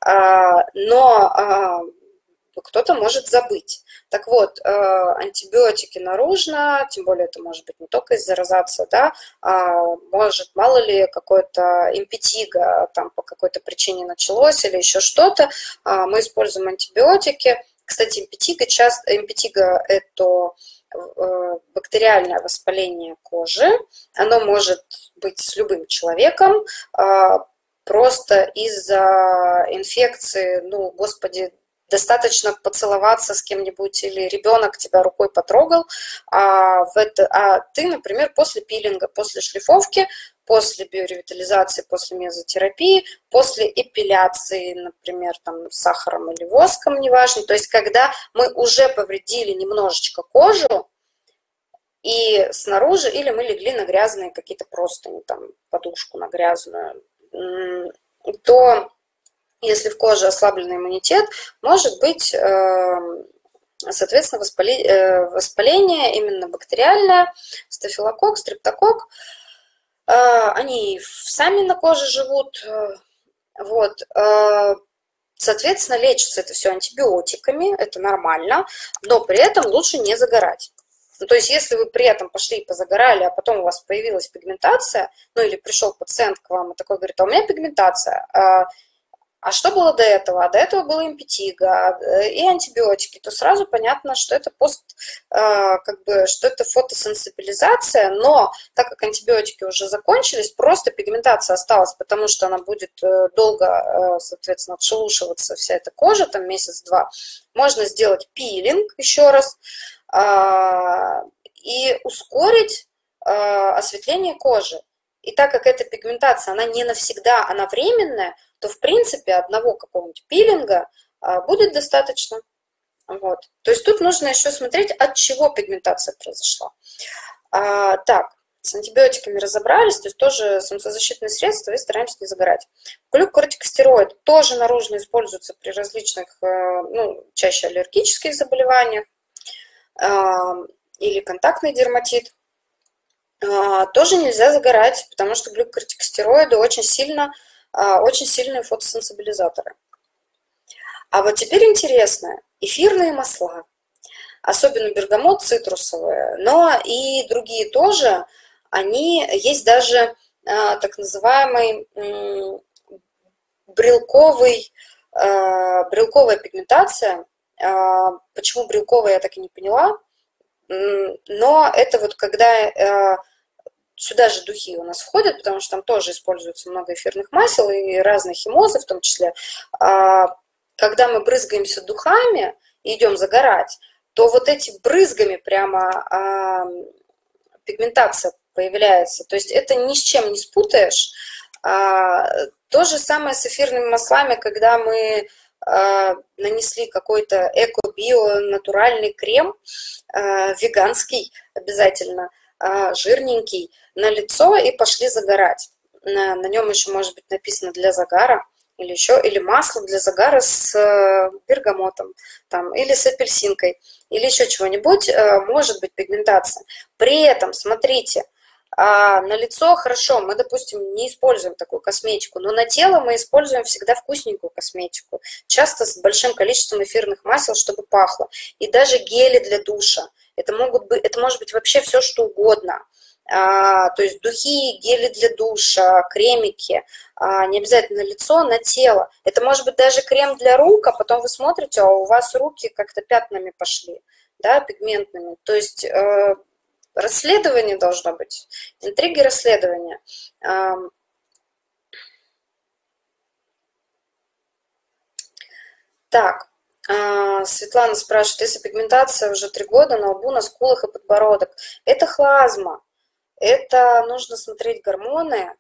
Но кто-то может забыть. Так вот, антибиотики наружно, тем более это может быть не только из-за розации, да, может, мало ли, какое-то импетиго там по какой-то причине началось или еще что-то, мы используем антибиотики. Кстати, импетиго – это бактериальное воспаление кожи, оно может быть с любым человеком, просто из-за инфекции, ну, господи, достаточно поцеловаться с кем-нибудь или ребенок тебя рукой потрогал, а ты, например, после пилинга, после шлифовки, после биоревитализации, после мезотерапии, после эпиляции, например, там, сахаром или воском, неважно, то есть когда мы уже повредили немножечко кожу, и снаружи, или мы легли на грязные какие-то простыни, там, подушку на грязную, то если в коже ослабленный иммунитет, может быть, соответственно, воспаление именно бактериальное, стафилококк, стрептококк. Они сами на коже живут, вот. Соответственно, лечится это все антибиотиками, это нормально, но при этом лучше не загорать. Ну, то есть, если вы при этом пошли и позагорали, а потом у вас появилась пигментация, ну или пришел пациент к вам и такой говорит: а у меня пигментация, а что было до этого? А до этого было импетиго и антибиотики, то сразу понятно, что это что это фотосенсибилизация, но так как антибиотики уже закончились, просто пигментация осталась, потому что она будет долго, соответственно, отшелушиваться вся эта кожа, там месяц-два. Можно сделать пилинг еще раз и ускорить осветление кожи. И так как эта пигментация, она не навсегда, она временная, то, в принципе, одного какого-нибудь пилинга будет достаточно. Вот. То есть тут нужно еще смотреть, от чего пигментация произошла. Так, с антибиотиками разобрались, то есть тоже солнцезащитные средства и стараемся не загорать. Глюкокортикостероид тоже наружно используется при различных, ну, чаще аллергических заболеваниях или контактный дерматит. Тоже нельзя загорать, потому что глюкокортикостероиды очень сильные фотосенсибилизаторы. А вот теперь интересно, эфирные масла, особенно бергамот, цитрусовые, но и другие тоже, есть даже так называемый брелковая пигментация. Почему брелковая, я так и не поняла, но это вот когда сюда же духи у нас входят, потому что там тоже используется много эфирных масел и разные химозы в том числе. Когда мы брызгаемся духами и идем загорать, то вот эти брызгами прямо пигментация появляется. То есть это ни с чем не спутаешь. То же самое с эфирными маслами, когда мы нанесли какой-то эко-био натуральный крем, веганский обязательно, жирненький, на лицо и пошли загорать. На нем еще может быть написано «для загара», или масло для загара с бергамотом, там, или с апельсинкой, или еще чего-нибудь, может быть пигментация. При этом, смотрите, на лицо хорошо, мы, допустим, не используем такую косметику, но на тело мы используем всегда вкусненькую косметику, часто с большим количеством эфирных масел, чтобы пахло. И даже гели для душа. Это может быть вообще все, что угодно. То есть духи, гели для душа, кремики, не обязательно на лицо, на тело. Это может быть даже крем для рук, а потом вы смотрите, а у вас руки как-то пятнами пошли, да, пигментными. То есть расследование должно быть, интриги расследования. Так, Светлана спрашивает, если пигментация уже 3 года на лбу, на скулах и подбородок, это хлазма. это нужно смотреть гормоны.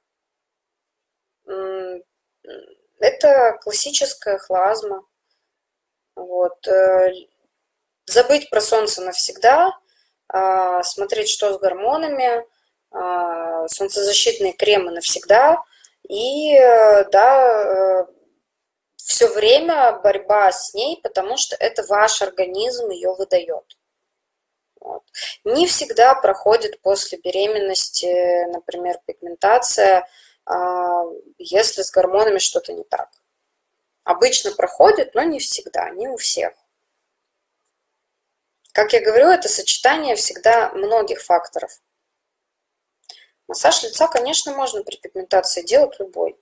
Это классическая хлазма. Вот. Забыть про солнце навсегда, смотреть, что с гормонами, солнцезащитные кремы навсегда. И да, все время борьба с ней, потому что это ваш организм ее выдает. Вот. Не всегда проходит после беременности, например, пигментация, если с гормонами что-то не так. Обычно проходит, но не всегда, не у всех. Как я говорю, это сочетание всегда многих факторов. Массаж лица, конечно, можно при пигментации делать любой.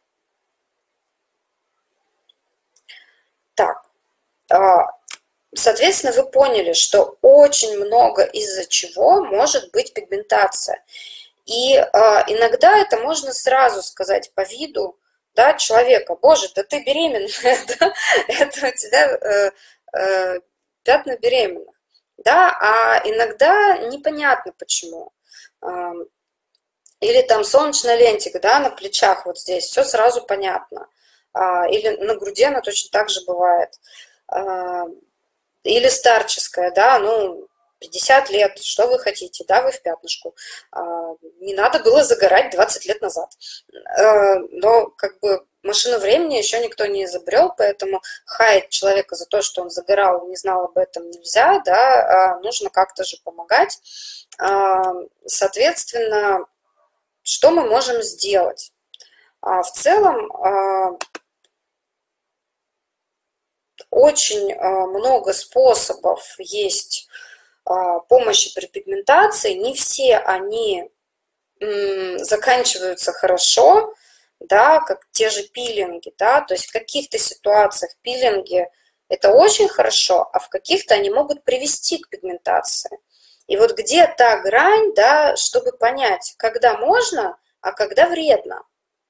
Так, соответственно, вы поняли, что очень много из-за чего может быть пигментация. И иногда это можно сразу сказать по виду, да, человека: боже, да ты беременная, да? Это у тебя пятна беременных. Да? А иногда непонятно почему. Или там солнечная лентика, да, на плечах вот здесь, все сразу понятно. Или на груди она точно так же бывает. Или старческая, да, ну, 50 лет, что вы хотите, да, вы в пятнышку. Не надо было загорать 20 лет назад. Но как бы машину времени еще никто не изобрел, поэтому хаять человека за то, что он загорал и не знал об этом, нельзя, да, нужно как-то же помогать. Соответственно, что мы можем сделать? В целом, очень много способов есть помощи при пигментации. Не все они заканчиваются хорошо, да, как те же пилинги, да, то есть в каких-то ситуациях пилинги это очень хорошо, а в каких-то они могут привести к пигментации. И вот где та грань, да, чтобы понять, когда можно, а когда вредно.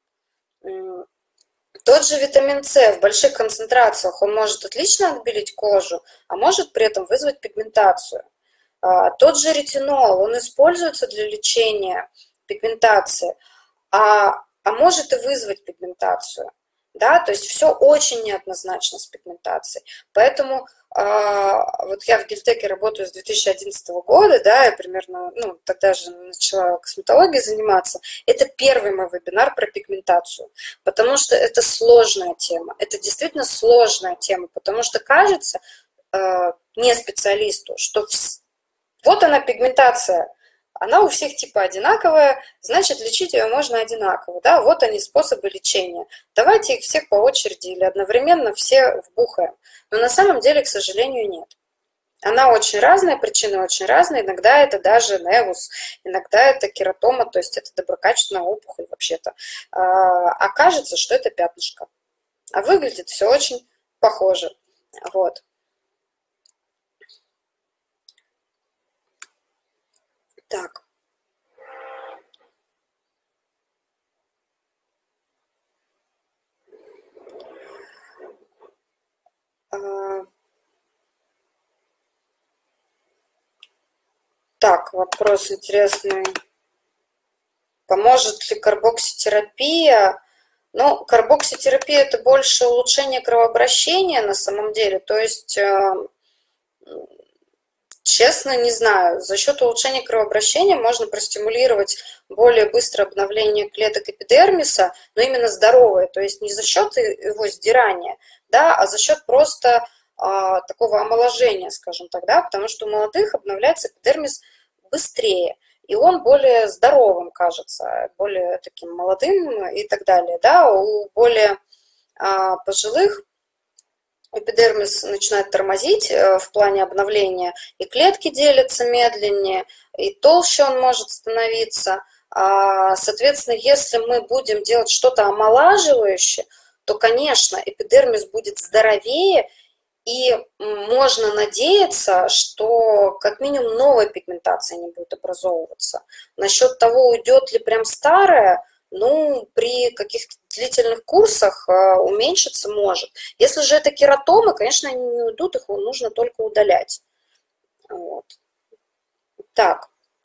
Тот же витамин С в больших концентрациях, он может отлично отбелить кожу, а может при этом вызвать пигментацию. Тот же ретинол, он используется для лечения пигментации, а может и вызвать пигментацию. Да? То есть все очень неоднозначно с пигментацией. Поэтому вот я в Гельтеке работаю с 2011 года, да, я примерно, ну, тогда же начала косметологией заниматься. Это первый мой вебинар про пигментацию, потому что это сложная тема, это действительно сложная тема, потому что кажется не специалисту, что вот она пигментация, она у всех типа одинаковая, значит, лечить ее можно одинаково, да, вот они способы лечения. Давайте их всех по очереди или одновременно все вбухаем. Но на самом деле, к сожалению, нет. Она очень разная, причины очень разные, иногда это даже невус, иногда это кератома, то есть это доброкачественная опухоль вообще-то. А кажется, что это пятнышко. А выглядит все очень похоже. Вот. Так. Так, вопрос интересный. Поможет ли карбокситерапия? Ну, карбокситерапия – это больше улучшение кровообращения на самом деле. То есть, честно, не знаю. За счет улучшения кровообращения можно простимулировать более быстрое обновление клеток эпидермиса, но именно здоровое. То есть не за счет его сдирания, да, а за счет просто такого омоложения, скажем так, да, потому что у молодых обновляется эпидермис быстрее, и он более здоровым кажется, более таким молодым и так далее, да, у более пожилых эпидермис начинает тормозить в плане обновления, и клетки делятся медленнее, и толще он может становиться. Соответственно, если мы будем делать что-то омолаживающее, то, конечно, эпидермис будет здоровее, и можно надеяться, что как минимум новая пигментация не будет образовываться. Насчет того, уйдет ли прям старая, ну, при каких-то длительных курсах уменьшиться может. Если же это кератомы, конечно, они не уйдут, их нужно только удалять. Вот. Так.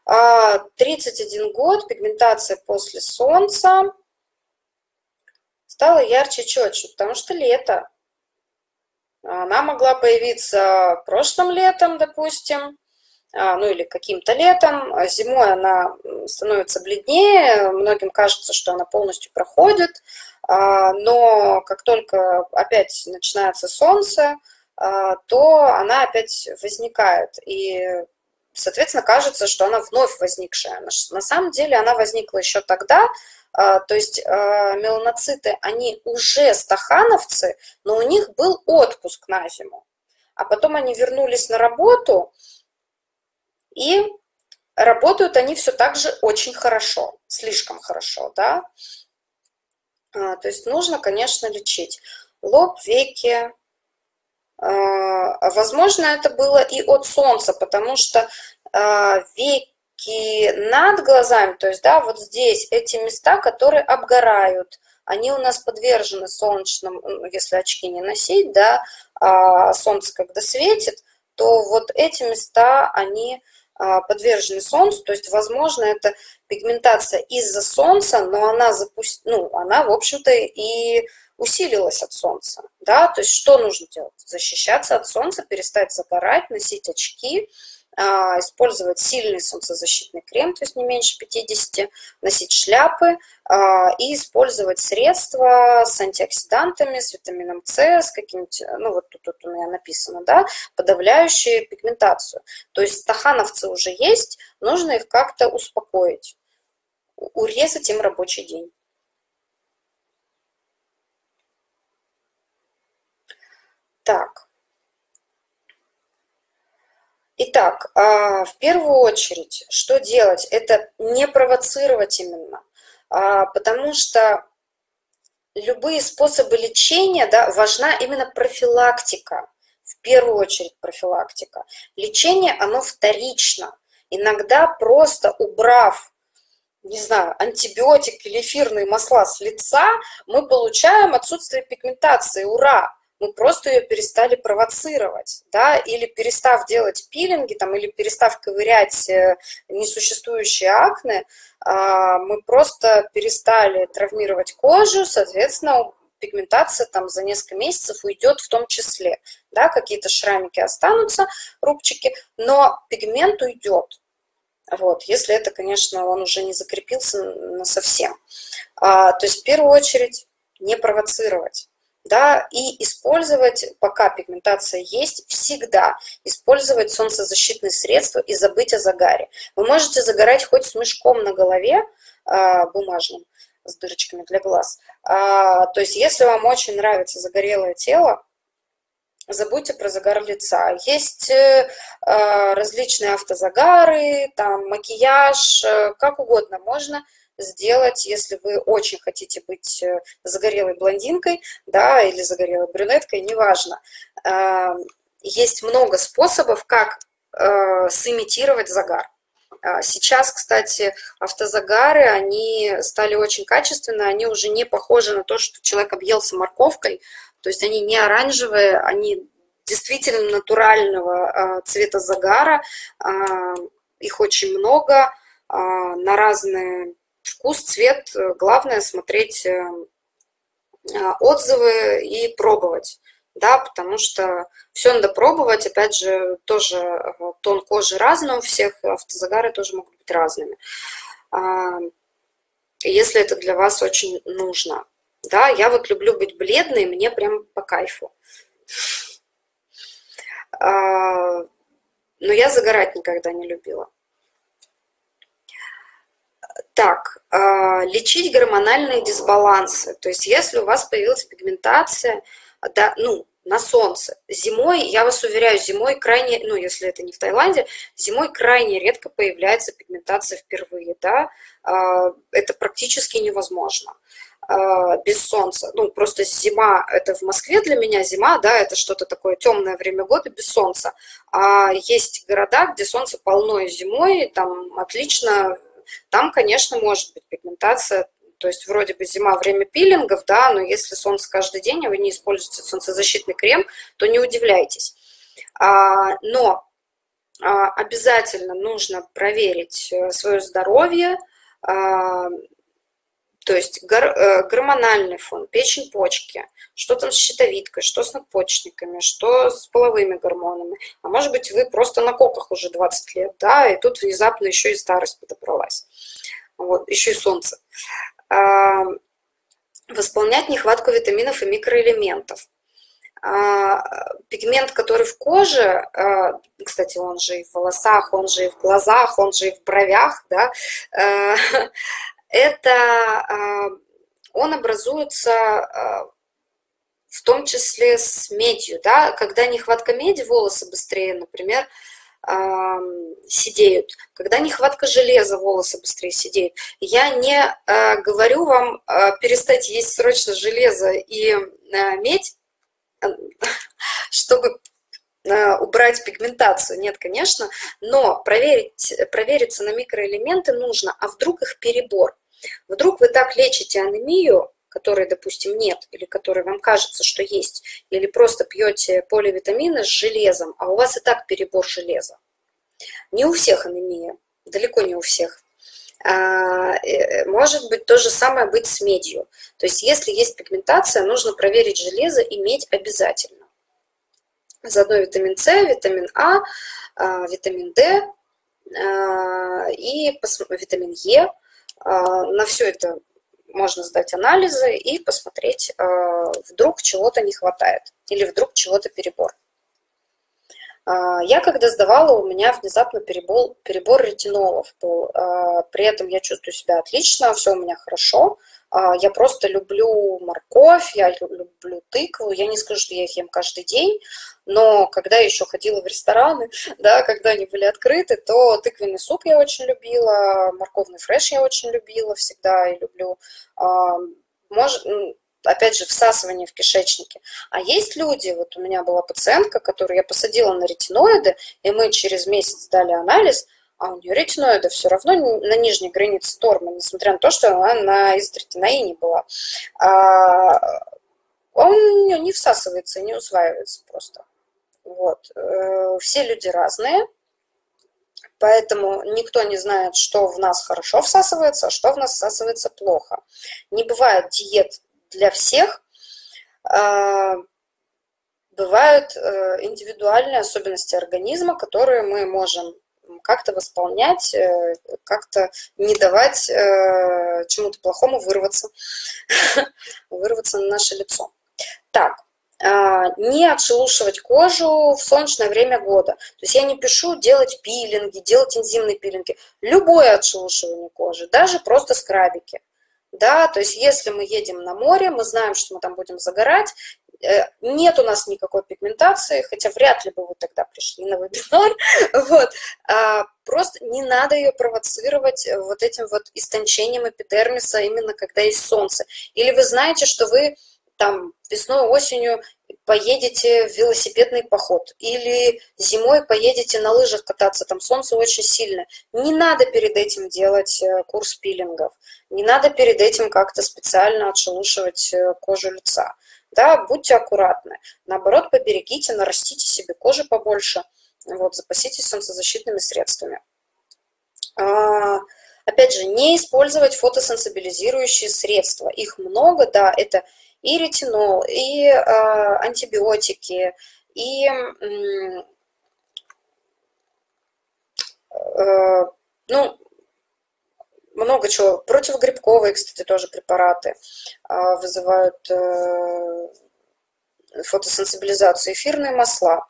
31 год, пигментация после солнца стала ярче, четче, потому что лето. Она могла появиться прошлым летом, допустим, ну или каким-то летом. Зимой она становится бледнее, многим кажется, что она полностью проходит, но как только опять начинается солнце, то она опять возникает. И, соответственно, кажется, что она вновь возникшая. На самом деле она возникла еще тогда, то есть меланоциты, они уже стахановцы, но у них был отпуск на зиму. А потом они вернулись на работу, и работают они все так же очень хорошо, слишком хорошо, да. То есть нужно, конечно, лечить лоб, веки. Возможно, это было и от солнца, потому что веки над глазами, то есть, да, вот здесь эти места, которые обгорают, они у нас подвержены солнечным, если очки не носить, да, солнце когда светит, то вот эти места, они подвержены солнцу, то есть, возможно, это пигментация из-за солнца, но она она, в общем-то, и усилилась от солнца, да, то есть, что нужно делать? Защищаться от солнца, перестать загорать, носить очки, использовать сильный солнцезащитный крем, то есть не меньше 50, носить шляпы и использовать средства с антиоксидантами, с витамином С, с каким-нибудь, ну вот тут у меня написано, да, подавляющие пигментацию. То есть стахановцы уже есть, нужно их как-то успокоить, урезать им рабочий день. Так. Итак, в первую очередь, что делать? Это не провоцировать именно, потому что любые способы лечения, да, важна именно профилактика. В первую очередь профилактика. Лечение, оно вторично. Иногда просто убрав, не знаю, антибиотик или эфирные масла с лица, мы получаем отсутствие пигментации. Ура! Мы просто ее перестали провоцировать, да, или перестав делать пилинги, там, или перестав ковырять несуществующие акне, мы просто перестали травмировать кожу, соответственно, пигментация там за несколько месяцев уйдет в том числе, да, какие-то шрамики останутся, рубчики, но пигмент уйдет. Вот, если это, конечно, он уже не закрепился совсем. То есть в первую очередь не провоцировать. Да, и использовать, пока пигментация есть, всегда использовать солнцезащитные средства и забыть о загаре. Вы можете загорать хоть с мешком на голове бумажным, с дырочками для глаз. То есть если вам очень нравится загорелое тело, забудьте про загар лица. Есть различные автозагары, там макияж, как угодно можно сделать, если вы очень хотите быть загорелой блондинкой, да, или загорелой брюнеткой, неважно. Есть много способов, как сымитировать загар. Сейчас, кстати, автозагары, они стали очень качественные, они уже не похожи на то, что человек объелся морковкой, то есть они не оранжевые, они действительно натурального цвета загара, их очень много, на разные вкус, цвет, главное смотреть отзывы и пробовать, да, потому что все надо пробовать, опять же, тоже тон кожи разный у всех, автозагары тоже могут быть разными, если это для вас очень нужно, да, я вот люблю быть бледной, мне прям по кайфу, но я загорать никогда не любила. Так, лечить гормональные дисбалансы. То есть если у вас появилась пигментация, да, ну, на солнце, зимой, я вас уверяю, зимой крайне, ну, если это не в Таиланде, зимой крайне редко появляется пигментация впервые, да, это практически невозможно без солнца. Ну, просто зима, это в Москве для меня зима, да, это что-то такое темное время года без солнца. А есть города, где солнце полно и зимой, там отлично. Там, конечно, может быть пигментация, то есть вроде бы зима, время пилингов, да, но если солнце каждый день, а вы не используете солнцезащитный крем, то не удивляйтесь. Но Обязательно нужно проверить свое здоровье, то есть гормональный фон, печень, почки, что там с щитовидкой, что с надпочечниками, что с половыми гормонами. А может быть, вы просто на коках уже 20 лет, да, и тут внезапно еще и старость подобралась. Вот, еще и солнце. Восполнять нехватку витаминов и микроэлементов. Пигмент, который в коже, кстати, он же и в волосах, он же и в глазах, он же и в бровях, да, он образуется в том числе с медью, да, когда нехватка меди, волосы быстрее, например, седеют, когда нехватка железа, волосы быстрее седеют. Я не говорю вам перестать есть срочно железо и медь, чтобы убрать пигментацию, нет, конечно, но провериться на микроэлементы нужно, а вдруг их перебор. Вдруг вы так лечите анемию, которой, допустим, нет, или которой вам кажется, что есть, или просто пьете поливитамины с железом, а у вас и так перебор железа. Не у всех анемия, далеко не у всех. Может быть то же самое быть с медью. То есть если есть пигментация, нужно проверить железо и медь обязательно. Заодно витамин С, витамин А, витамин D и витамин Е. На все это можно сдать анализы и посмотреть, вдруг чего-то не хватает или вдруг чего-то перебор. Я когда сдавала, у меня внезапно перебор ретинолов был. При этом я чувствую себя отлично, все у меня хорошо. Я просто люблю морковь, я люблю тыкву. Я не скажу, что я их ем каждый день, но когда я еще ходила в рестораны, да, когда они были открыты, то тыквенный суп я очень любила, морковный фреш я очень любила всегда и люблю. Опять же, всасывание в кишечнике. А есть люди, вот у меня была пациентка, которую я посадила на ретиноиды, и мы через месяц сдали анализ, а у нее ретиноиды все равно на нижней границе нормы, несмотря на то, что она на изотретиноине была. Он у нее не всасывается и не усваивается просто. Вот. Все люди разные, поэтому никто не знает, что в нас хорошо всасывается, а что в нас всасывается плохо. Не бывает диет для всех. Бывают индивидуальные особенности организма, которые мы можем как-то восполнять, как-то не давать чему-то плохому вырваться на наше лицо. Так, не отшелушивать кожу в солнечное время года. То есть я не пишу делать пилинги, делать энзимные пилинги. Любое отшелушивание кожи, даже просто скрабики. Да, то есть если мы едем на море, мы знаем, что мы там будем загорать, нет у нас никакой пигментации, хотя вряд ли бы вы тогда пришли на вебинар, вот. Просто не надо ее провоцировать вот этим вот истончением эпидермиса именно когда есть солнце. Или вы знаете, что вы там весной, осенью поедете в велосипедный поход или зимой поедете на лыжах кататься, там солнце очень сильно. Не надо перед этим делать курс пилингов, не надо перед этим как-то специально отшелушивать кожу лица. Да, будьте аккуратны. Наоборот, поберегите, нарастите себе кожи побольше, вот, запаситесь солнцезащитными средствами. Опять же, не использовать фотосенсибилизирующие средства. Их много, да, это и ретинол, и антибиотики, и ну, много чего. Противогрибковые, кстати, тоже препараты вызывают фотосенсибилизацию. Эфирные масла.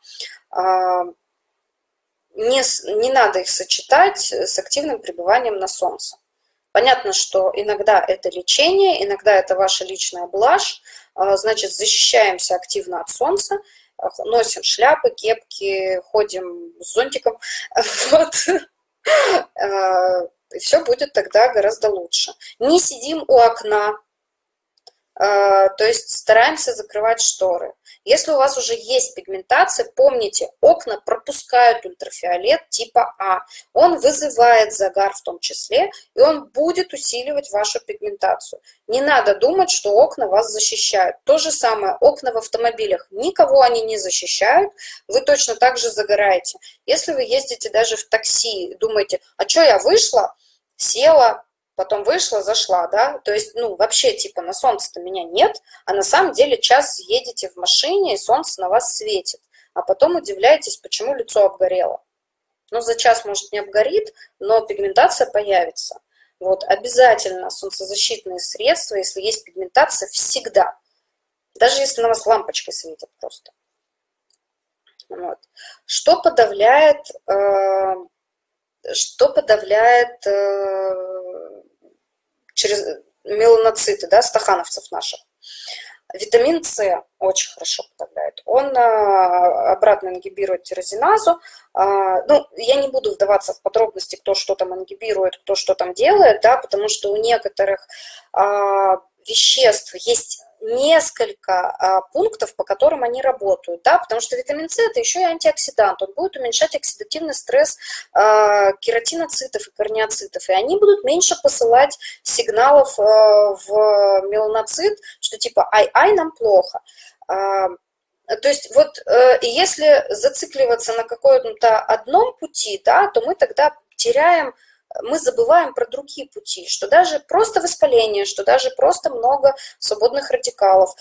Не надо их сочетать с активным пребыванием на солнце. Понятно, что иногда это лечение, иногда это ваша личная блажь. Значит, защищаемся активно от солнца, носим шляпы, кепки, ходим с зонтиком. Вот. И все будет тогда гораздо лучше. Не сидим у окна, то есть стараемся закрывать шторы. Если у вас уже есть пигментация, помните, окна пропускают ультрафиолет типа А. Он вызывает загар в том числе, и он будет усиливать вашу пигментацию. Не надо думать, что окна вас защищают. То же самое, окна в автомобилях, никого они не защищают, вы точно так же загораете. Если вы ездите даже в такси и думаете, а что я вышла, села, потом вышла, зашла, да, то есть, ну, вообще, типа, на солнце-то меня нет, а на самом деле час едете в машине, и солнце на вас светит, а потом удивляетесь, почему лицо обгорело. Ну, за час, может, не обгорит, но пигментация появится. Вот, обязательно солнцезащитные средства, если есть пигментация, всегда. Даже если на вас лампочкой светит просто. Вот. Что подавляет через меланоциты, да, стахановцев наших? Витамин С очень хорошо подавляет. Он обратно ингибирует тирозиназу. Ну, я не буду вдаваться в подробности, кто что там ингибирует, кто что там делает, да, потому что у некоторых веществ есть несколько пунктов, по которым они работают, да, потому что витамин С это еще и антиоксидант, он будет уменьшать оксидативный стресс кератиноцитов и корнеоцитов, и они будут меньше посылать сигналов в меланоцит, что типа ай-ай, нам плохо. То есть вот если зацикливаться на каком-то одном пути, да, то мы тогда теряем, мы забываем про другие пути, что даже просто воспаление, что даже просто много свободных радикалов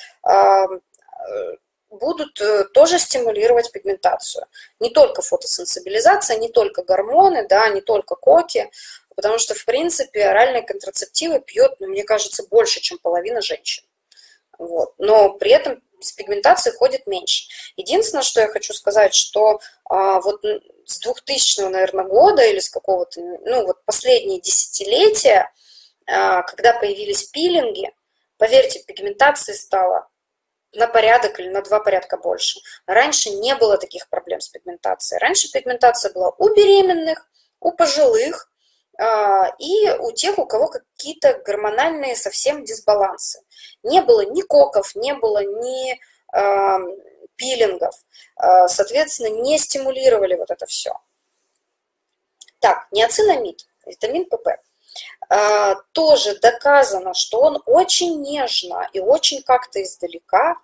будут тоже стимулировать пигментацию. Не только фотосенсибилизация, не только гормоны, да, не только коки, потому что, в принципе, оральные контрацептивы пьет, ну, мне кажется, больше, чем половина женщин. Вот. Но при этом с пигментацией ходит меньше. Единственное, что я хочу сказать, что вот с 2000, наверное, года или с какого-то, ну вот последние десятилетия, когда появились пилинги, поверьте, пигментации стало на порядок или на 2 порядка больше. Раньше не было таких проблем с пигментацией. Раньше пигментация была у беременных, у пожилых и у тех, у кого какие-то гормональные совсем дисбалансы. Не было ни коков, не было ни пилингов, соответственно, не стимулировали вот это все. Так, ниацинамид, витамин ПП. Тоже доказано, что он очень нежно и очень как-то издалека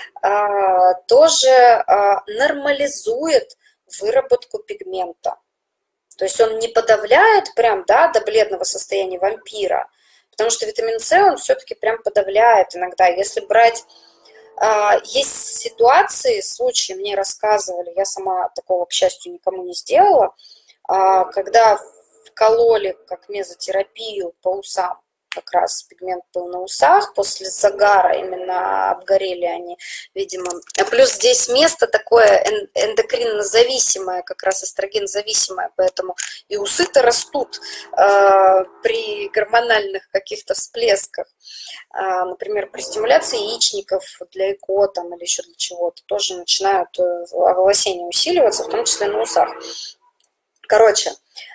тоже нормализует выработку пигмента. То есть он не подавляет прям, да, до бледного состояния вампира, потому что витамин С он все-таки прям подавляет иногда. Если брать, есть ситуации, случаи мне рассказывали, я сама такого, к счастью, никому не сделала, когда вкололи как мезотерапию по усам, как раз пигмент был на усах, после загара именно обгорели они, видимо. А плюс здесь место такое эндокринно-зависимое, как раз эстроген-зависимое, поэтому и усы-то растут при гормональных каких-то всплесках. Например, при стимуляции яичников для ЭКО там, или еще для чего-то тоже начинают оволосения усиливаться, в том числе на усах. Короче,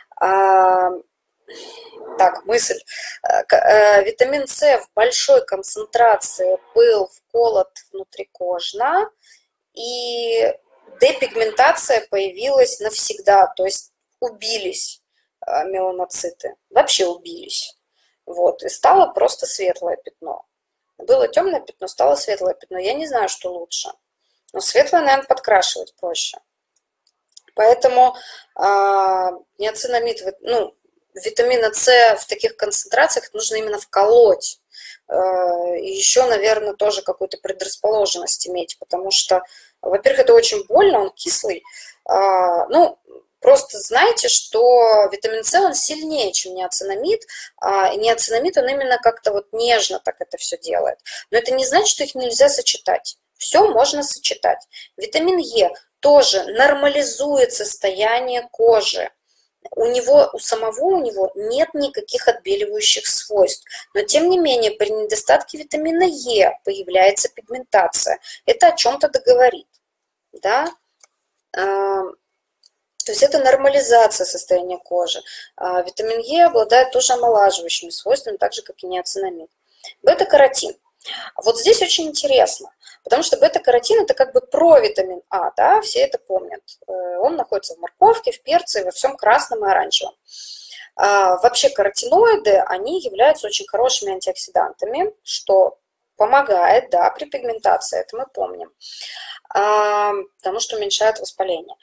так, мысль. Витамин С в большой концентрации был вколот внутрикожно, и депигментация появилась навсегда, то есть убились меланоциты, вообще убились. Вот, и стало просто светлое пятно. Было темное пятно, стало светлое пятно. Я не знаю, что лучше, но светлое, наверное, подкрашивать проще. Поэтому ниацинамид, ну, витамина С в таких концентрациях нужно именно вколоть. И еще, наверное, тоже какую-то предрасположенность иметь, потому что, во-первых, это очень больно, он кислый. Ну, просто знайте, что витамин С, он сильнее, чем ниацинамид. И ниацинамид, он именно как-то вот нежно так это все делает. Но это не значит, что их нельзя сочетать. Все можно сочетать. Витамин Е тоже нормализует состояние кожи. У самого нет никаких отбеливающих свойств. Но, тем не менее, при недостатке витамина Е появляется пигментация. Это о чем-то договорит. Да? То есть это нормализация состояния кожи. Витамин Е обладает тоже омолаживающими свойствами, так же, как и ниацинамид. Бета-каротин. Вот здесь очень интересно. Потому что бета-каротин это как бы провитамин А, да, все это помнят. Он находится в морковке, в перце, и во всем красном и оранжевом. Вообще каротиноиды, они являются очень хорошими антиоксидантами, что помогает, да, при пигментации, это мы помним, потому что уменьшает воспаление.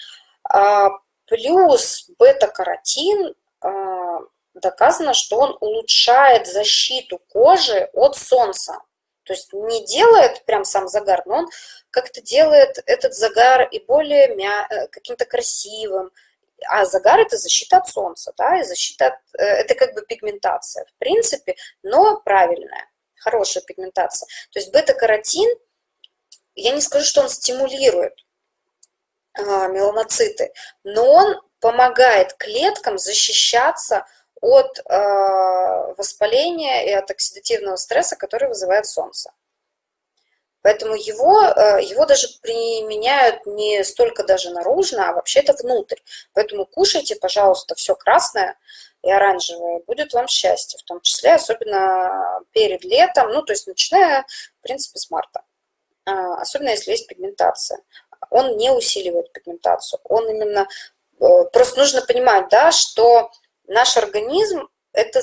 Плюс бета-каротин доказано, что он улучшает защиту кожи от солнца. То есть не делает прям сам загар, но он как-то делает этот загар и более каким-то красивым. А загар – это защита от солнца, да, и защита это как бы пигментация, в принципе, но правильная, хорошая пигментация. То есть бета-каротин, я не скажу, что он стимулирует меланоциты, но он помогает клеткам защищаться от воспаления и от оксидативного стресса, который вызывает солнце. Поэтому его даже применяют не столько даже наружно, а вообще-то внутрь. Поэтому кушайте, пожалуйста, все красное и оранжевое, будет вам счастье, в том числе, особенно перед летом, ну, то есть начиная, в принципе, с марта. Особенно если есть пигментация. Он не усиливает пигментацию, он именно... Просто нужно понимать, да, что наш организм – это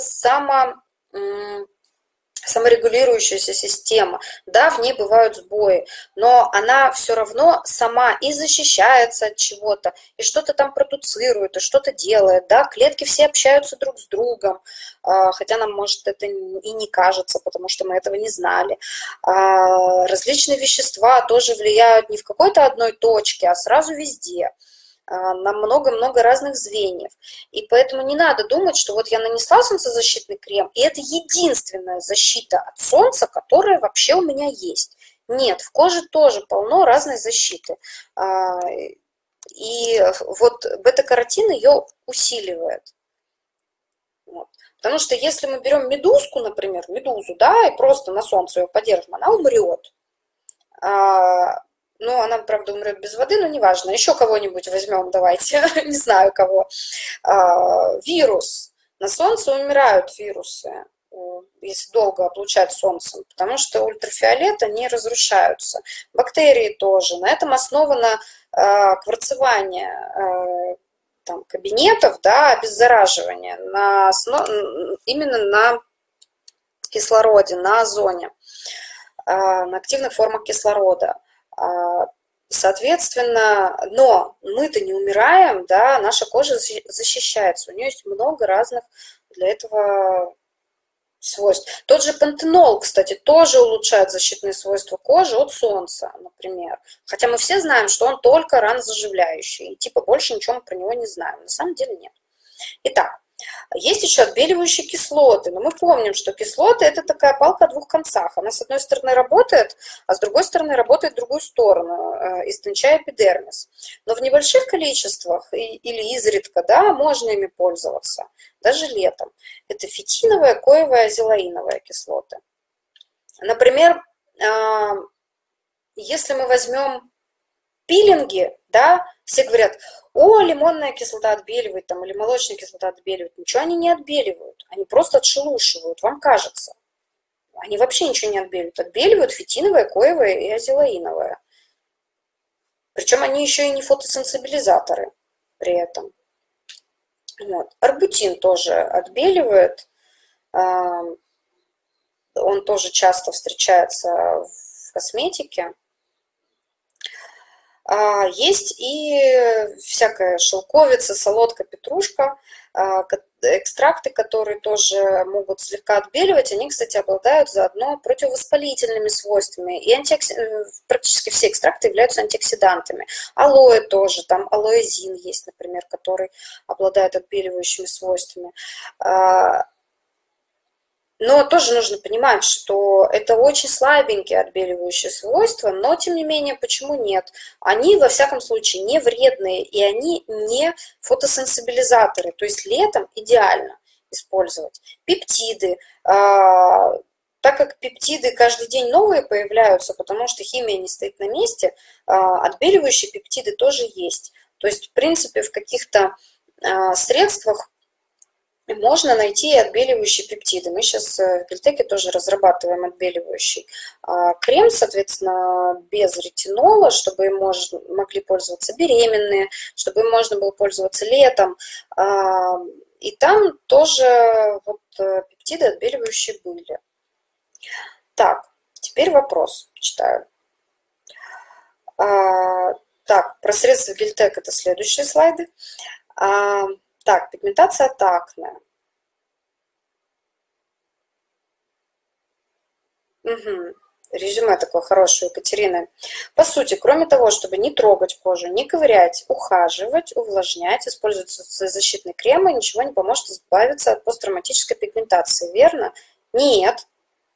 саморегулирующаяся система. Да, в ней бывают сбои, но она все равно сама и защищается от чего-то, и что-то там продуцирует, и что-то делает. Да, клетки все общаются друг с другом, хотя нам, может, это и не кажется, потому что мы этого не знали. Различные вещества тоже влияют не в какой-то одной точке, а сразу везде. На много-много разных звеньев. И поэтому не надо думать, что вот я нанесла солнцезащитный крем, и это единственная защита от солнца, которая вообще у меня есть. Нет, в коже тоже полно разной защиты. И вот бета-каротин ее усиливает. Вот. Потому что если мы берем медузку, например, медузу, да, и просто на солнце ее подержим, она умрет. Ну, она, правда, умрет без воды, но неважно. Еще кого-нибудь возьмем, давайте, не знаю кого. Вирус. На солнце умирают вирусы, если долго облучать солнцем, потому что ультрафиолет, они разрушаются. Бактерии тоже. На этом основано кварцевание там, кабинетов, да, обеззараживание именно на кислороде, на озоне, на активных формах кислорода. Соответственно, но мы-то не умираем, да, наша кожа защищается, у нее есть много разных для этого свойств. Тот же пантенол, кстати, тоже улучшает защитные свойства кожи от солнца, например. Хотя мы все знаем, что он только ранозаживляющий, и типа больше ничего мы про него не знаем. На самом деле нет. Итак, есть еще отбеливающие кислоты, но мы помним, что кислоты – это такая палка о двух концах. Она с одной стороны работает, а с другой стороны работает в другую сторону, истончая эпидермис. Но в небольших количествах или изредка, да, можно ими пользоваться, даже летом. Это фитиновая, коевая, азелаиновая кислоты. Например, если мы возьмем пилинги, да, все говорят, о, лимонная кислота отбеливает, там, или молочная кислота отбеливает. Ничего они не отбеливают, они просто отшелушивают, вам кажется. Они вообще ничего не отбеливают. Отбеливают фитиновая, коевая и азелаиновая. Причем они еще и не фотосенсибилизаторы при этом. Вот. Арбутин тоже отбеливает. Он тоже часто встречается в косметике. Есть и всякая шелковица, солодка, петрушка, экстракты, которые тоже могут слегка отбеливать. Они, кстати, обладают заодно противовоспалительными свойствами. И практически все экстракты являются антиоксидантами. Алоэ тоже, там алоэзин есть, например, который обладает отбеливающими свойствами. Но тоже нужно понимать, что это очень слабенькие отбеливающие свойства, но тем не менее, почему нет? Они, во всяком случае, не вредные, и они не фотосенсибилизаторы, то есть летом идеально использовать. Пептиды, так как пептиды каждый день новые появляются, потому что химия не стоит на месте, отбеливающие пептиды тоже есть. То есть, в принципе, в каких-то средствах можно найти и отбеливающие пептиды. Мы сейчас в Гельтеке тоже разрабатываем отбеливающий крем, соответственно, без ретинола, чтобы им могли пользоваться беременные, чтобы им можно было пользоваться летом. И там тоже вот пептиды отбеливающие были. Так, теперь вопрос читаю. Так, про средства Гельтек это следующие слайды. Так, пигментация от акне. Угу. Резюме такое хорошее, Екатерина. По сути, кроме того, чтобы не трогать кожу, не ковырять, ухаживать, увлажнять, использовать защитные кремы, ничего не поможет избавиться от посттравматической пигментации, верно? Нет.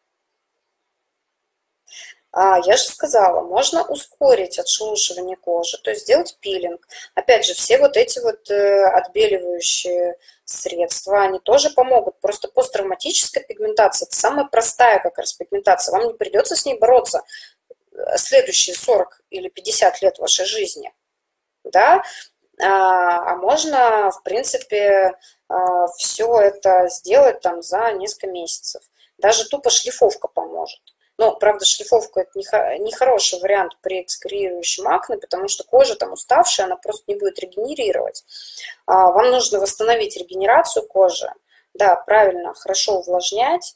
Я же сказала, можно ускорить отшелушивание кожи, то есть сделать пилинг. Опять же, все вот эти вот отбеливающие средства, они тоже помогут. Просто посттравматическая пигментация – это самая простая как раз пигментация. Вам не придется с ней бороться следующие 40 или 50 лет вашей жизни. Да? А можно, в принципе, все это сделать там за несколько месяцев. Даже тупо шлифовка поможет. Но, правда, шлифовка – это не хороший вариант при экскориирующем акне, потому что кожа там уставшая, она просто не будет регенерировать. Вам нужно восстановить регенерацию кожи. Да, правильно, хорошо увлажнять.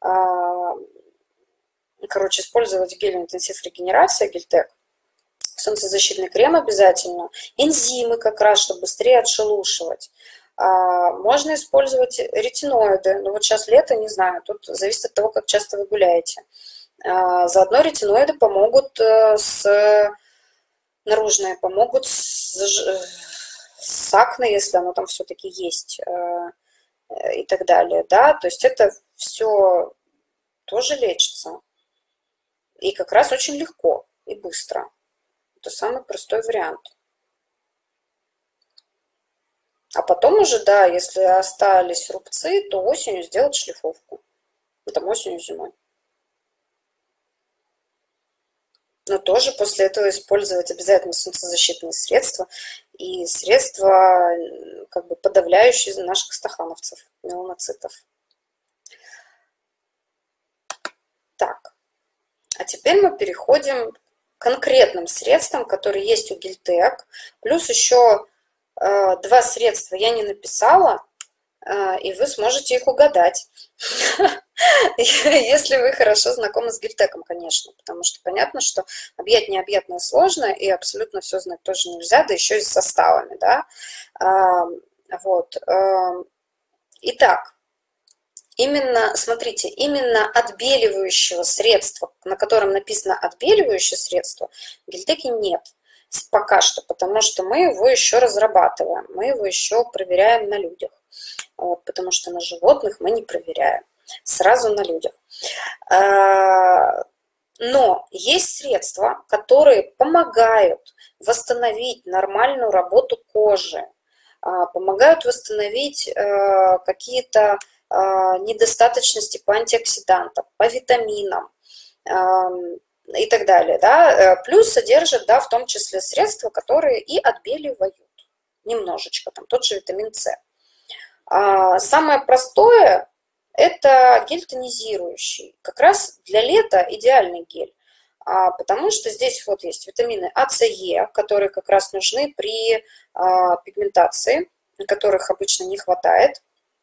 Короче, использовать гель интенсив регенерация, Гельтек. Солнцезащитный крем обязательно. Энзимы как раз, чтобы быстрее отшелушивать. Можно использовать ретиноиды. Но вот сейчас лето, не знаю, тут зависит от того, как часто вы гуляете. Заодно ретиноиды помогут наружные, помогут с акне, если оно там все-таки есть, и так далее. Да? То есть это все тоже лечится. И как раз очень легко и быстро. Это самый простой вариант. А потом уже, да, если остались рубцы, то осенью сделать шлифовку. Там осенью, зимой. Но тоже после этого использовать обязательно солнцезащитные средства и средства, как бы подавляющие наших стахановцев, меланоцитов. Так, а теперь мы переходим к конкретным средствам, которые есть у Гельтек. Плюс еще 2 средства я не написала, и вы сможете их угадать. Если вы хорошо знакомы с Гельтеком, конечно, потому что понятно, что объять необъятное сложно, и абсолютно все знать тоже нельзя, да еще и с составами, да. Вот. Итак, смотрите, именно отбеливающего средства, на котором написано отбеливающее средство, в Гельтеке нет пока что, потому что мы его еще разрабатываем, мы его еще проверяем на людях, вот, потому что на животных мы не проверяем. Сразу на людях. Но есть средства, которые помогают восстановить нормальную работу кожи, помогают восстановить какие-то недостаточности по антиоксидантам, по витаминам и так далее. Да? Плюс содержат, да, в том числе средства, которые и отбеливают немножечко, там тот же витамин С. Самое простое – это гель тонизирующий. Как раз для лета идеальный гель, потому что здесь вот есть витамины А, С, Е, которые как раз нужны при пигментации, которых обычно не хватает.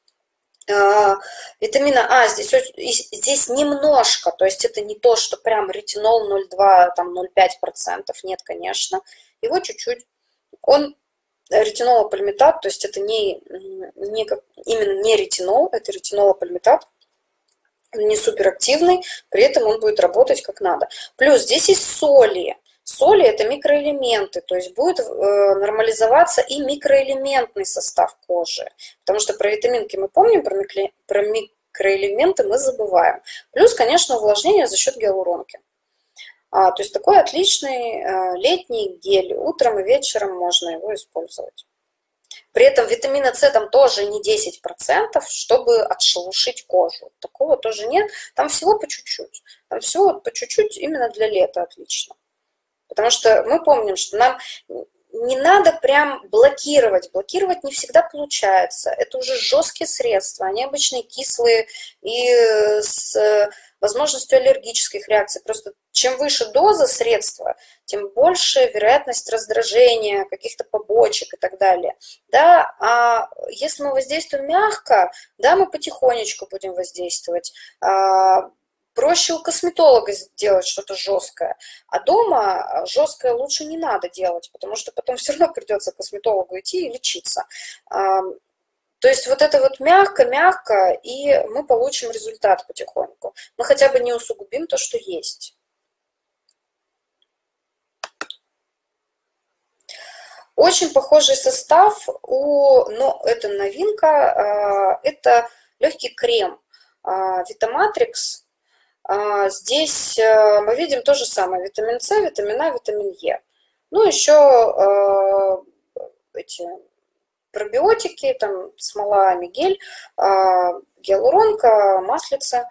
Витамина А здесь немножко, то есть это не то, что прям ретинол 0,2, там 0,5%, нет, конечно. Его чуть-чуть. Он ретинолопальмитат, то есть это именно не ретинол, это ретинолопальмитат, не суперактивный, при этом он будет работать как надо. Плюс здесь есть соли. Соли – это микроэлементы, то есть будет нормализоваться и микроэлементный состав кожи, потому что про витаминки мы помним, про микроэлементы мы забываем. Плюс, конечно, увлажнение за счет гиалуронки. То есть такой отличный летний гель. Утром и вечером можно его использовать. При этом витамина С там тоже не 10%, чтобы отшелушить кожу. Такого тоже нет. Там всего по чуть-чуть. Там всего по чуть-чуть именно для лета отлично. Потому что мы помним, что нам не надо прям блокировать. Блокировать не всегда получается. Это уже жесткие средства. Они обычно кислые и с возможностью аллергических реакций. Просто чем выше доза средства, тем больше вероятность раздражения, каких-то побочек и так далее. Да? А если мы воздействуем мягко, да, мы потихонечку будем воздействовать. Проще у косметолога сделать что-то жесткое, а дома жесткое лучше не надо делать, потому что потом все равно придется к косметологу идти и лечиться. То есть вот это вот мягко-мягко, и мы получим результат потихоньку. Мы хотя бы не усугубим то, что есть. Очень похожий состав но это новинка, это легкий крем Витаматрикс. Здесь мы видим то же самое: витамин С, витамин А, витамин Е. Ну, еще эти пробиотики, там смола, мигель, гиалуронка, маслица.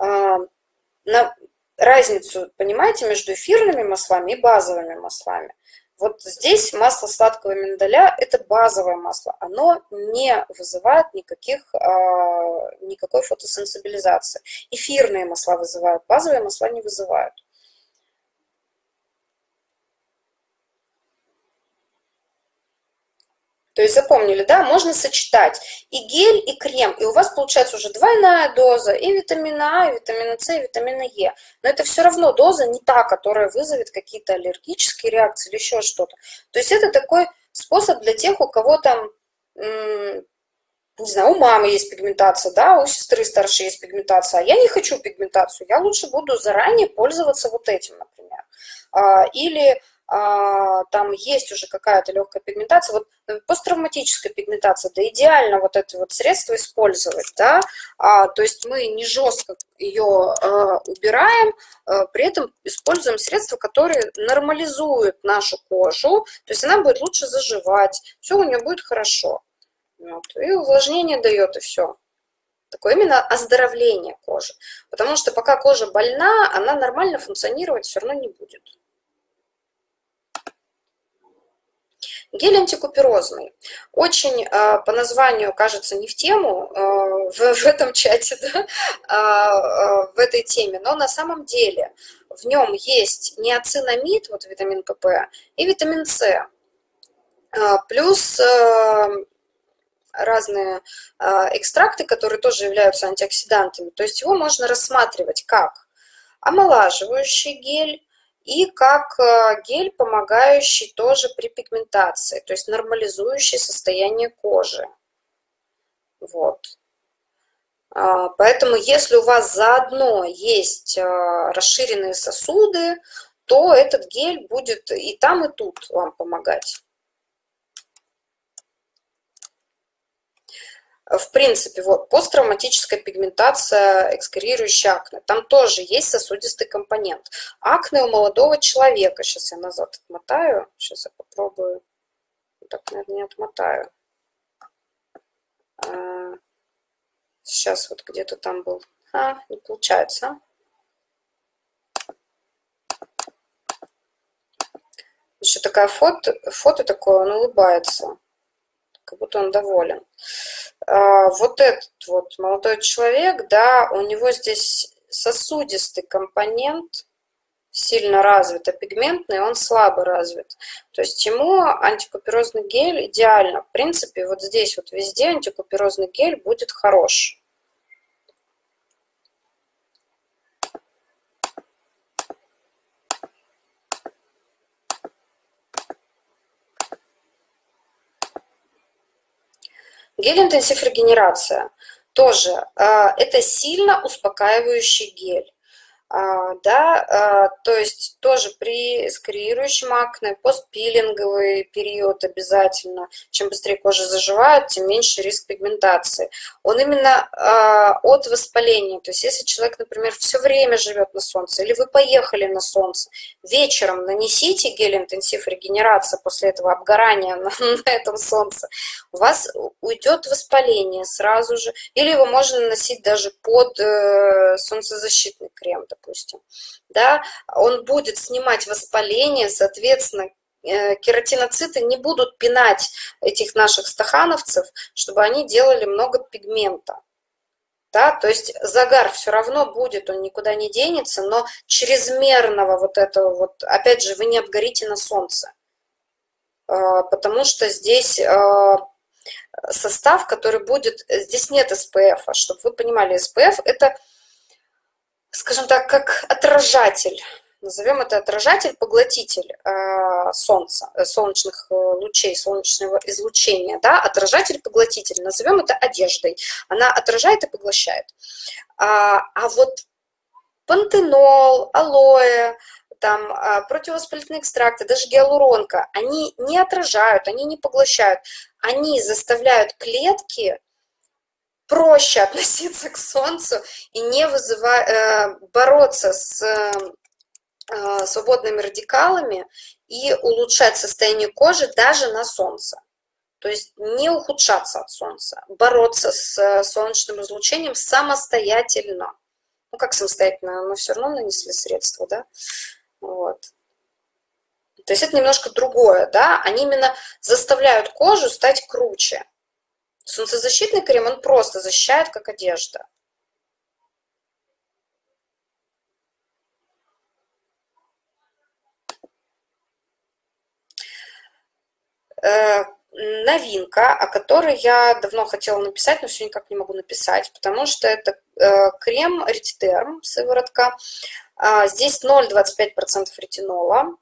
Разницу понимаете между эфирными маслами и базовыми маслами? Вот здесь масло сладкого миндаля – это базовое масло. Оно не вызывает никакой фотосенсибилизации. Эфирные масла вызывают, базовые масла не вызывают. То есть запомнили, да, можно сочетать и гель, и крем, и у вас получается уже двойная доза и витамина А, и витамина С, и витамина Е. Но это все равно доза не та, которая вызовет какие-то аллергические реакции или еще что-то. То есть это такой способ для тех, у кого там, не знаю, у мамы есть пигментация, да, у сестры старшей есть пигментация, а я не хочу пигментацию, я лучше буду заранее пользоваться вот этим, например. Или там есть уже какая-то легкая пигментация, вот посттравматическая пигментация, да идеально вот это вот средство использовать, да, то есть мы не жестко ее убираем, при этом используем средства, которые нормализуют нашу кожу, то есть она будет лучше заживать, все у нее будет хорошо, вот, и увлажнение дает, и все. Такое именно оздоровление кожи, потому что пока кожа больна, она нормально функционировать все равно не будет. Гель антикуперозный. Очень по названию кажется не в тему в этом чате, да, в этой теме, но на самом деле в нем есть неоцинамид, вот витамин ПП, и витамин С, плюс разные экстракты, которые тоже являются антиоксидантами. То есть его можно рассматривать как омолаживающий гель, и как гель, помогающий тоже при пигментации, то есть нормализующий состояние кожи. Вот. Поэтому если у вас заодно есть расширенные сосуды, то этот гель будет и там, и тут вам помогать. В принципе, вот посттравматическая пигментация, экскорирующая акне, там тоже есть сосудистый компонент. Акне у молодого человека, сейчас я назад отмотаю, сейчас я попробую, так, наверное, не отмотаю. Сейчас вот где-то там был, не получается. Еще такая фото такое, он улыбается, как будто он доволен. Вот этот вот молодой человек, да, у него здесь сосудистый компонент сильно развит, а пигментный он слабо развит. То есть ему антикуперозный гель идеально. В принципе, вот здесь вот везде антикуперозный гель будет хорош. Гель-интенсив регенерация тоже это сильно успокаивающий гель. Да, то есть тоже при экскорирующем акне, постпилинговый период обязательно. Чем быстрее кожа заживает, тем меньше риск пигментации. Он именно от воспаления. То есть если человек, например, все время живет на солнце, или вы поехали на солнце, вечером нанесите гель-интенсив регенерация после этого обгорания на этом солнце, у вас уйдет воспаление сразу же. Или его можно наносить даже под солнцезащитный крем, допустим. Да, он будет снимать воспаление, соответственно, кератиноциты не будут пинать этих наших стахановцев, чтобы они делали много пигмента. Да, то есть загар все равно будет, он никуда не денется, но чрезмерного вот этого вот, опять же, вы не обгорите на солнце, потому что здесь состав, который будет, здесь нет SPF, чтобы вы понимали, SPF это, скажем так, как отражатель, назовем это отражатель-поглотитель солнца, солнечных лучей, солнечного излучения, да, отражатель-поглотитель, назовем это одеждой, она отражает и поглощает. А вот пантенол, алоэ, там противовоспалительные экстракты, даже гиалуронка, они не отражают, они не поглощают, они заставляют клетки проще относиться к солнцу и не вызывать, бороться с свободными радикалами и улучшать состояние кожи даже на солнце. То есть не ухудшаться от солнца, бороться с солнечным излучением самостоятельно. Ну, как самостоятельно? Мы все равно нанесли средства, да? Вот. То есть это немножко другое, да? Они именно заставляют кожу стать круче. Солнцезащитный крем, он просто защищает, как одежда. Новинка, о которой я давно хотела написать, но все никак не могу написать, потому что это крем Ретидерм, сыворотка. Здесь 0,25% ретинола.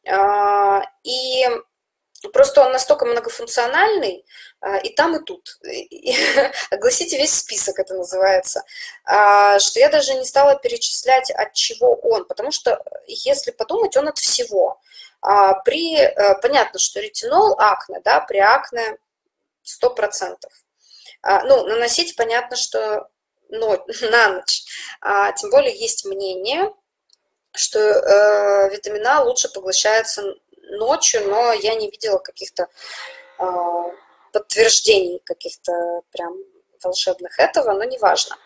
И просто он настолько многофункциональный, и там, и тут. Огласите весь список, это называется. Что я даже не стала перечислять, от чего он, потому что, если подумать, он от всего. Понятно, что ретинол, акне, да, при акне 100%. Ну, наносить, понятно, что на ночь. Тем более есть мнение, что витамин А лучше поглощается ночью, но я не видела каких-то подтверждений, каких-то прям волшебных этого, но неважно.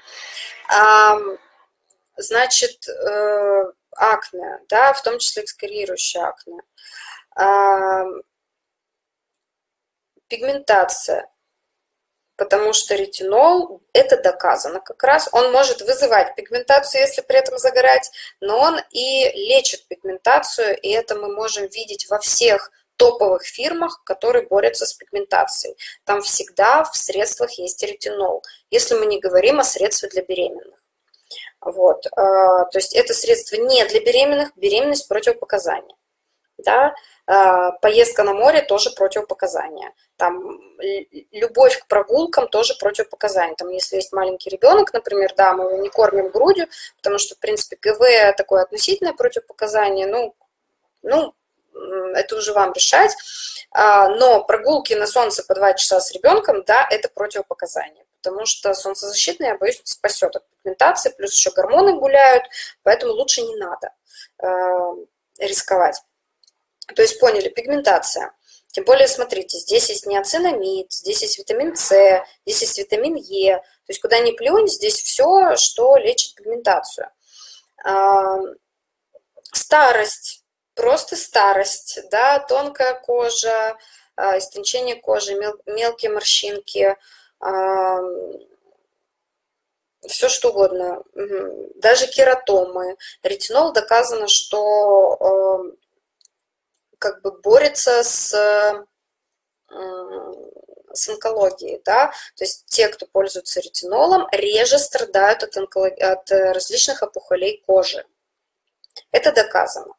Значит, акне, да, в том числе экскорирующее акне. Пигментация, потому что ретинол, это доказано как раз, он может вызывать пигментацию, если при этом загорать, но он и лечит пигментацию, и это мы можем видеть во всех топовых фирмах, которые борются с пигментацией. Там всегда в средствах есть ретинол, если мы не говорим о средстве для беременных. Вот. То есть это средство не для беременных, беременность противопоказание. Да? Поездка на море тоже противопоказание. Там, любовь к прогулкам тоже противопоказание. Там, если есть маленький ребенок, например, да, мы его не кормим грудью, потому что, в принципе, ГВ такое относительное противопоказание, ну, это уже вам решать. Но прогулки на солнце по 2 часа с ребенком, да, это противопоказание. Потому что солнцезащитный, я боюсь, не спасет от пигментации, плюс еще гормоны гуляют, поэтому лучше не надо рисковать. То есть поняли, пигментация. Тем более, смотрите, здесь есть неоцинамид, здесь есть витамин С, здесь есть витамин Е. То есть куда ни плюнь, здесь все, что лечит пигментацию. Старость, просто старость, да, тонкая кожа, истончение кожи, мелкие морщинки, все что угодно, даже кератомы. Ретинол доказано, что как бы борется с онкологией, да, то есть те, кто пользуется ретинолом, реже страдают от различных опухолей кожи. Это доказано.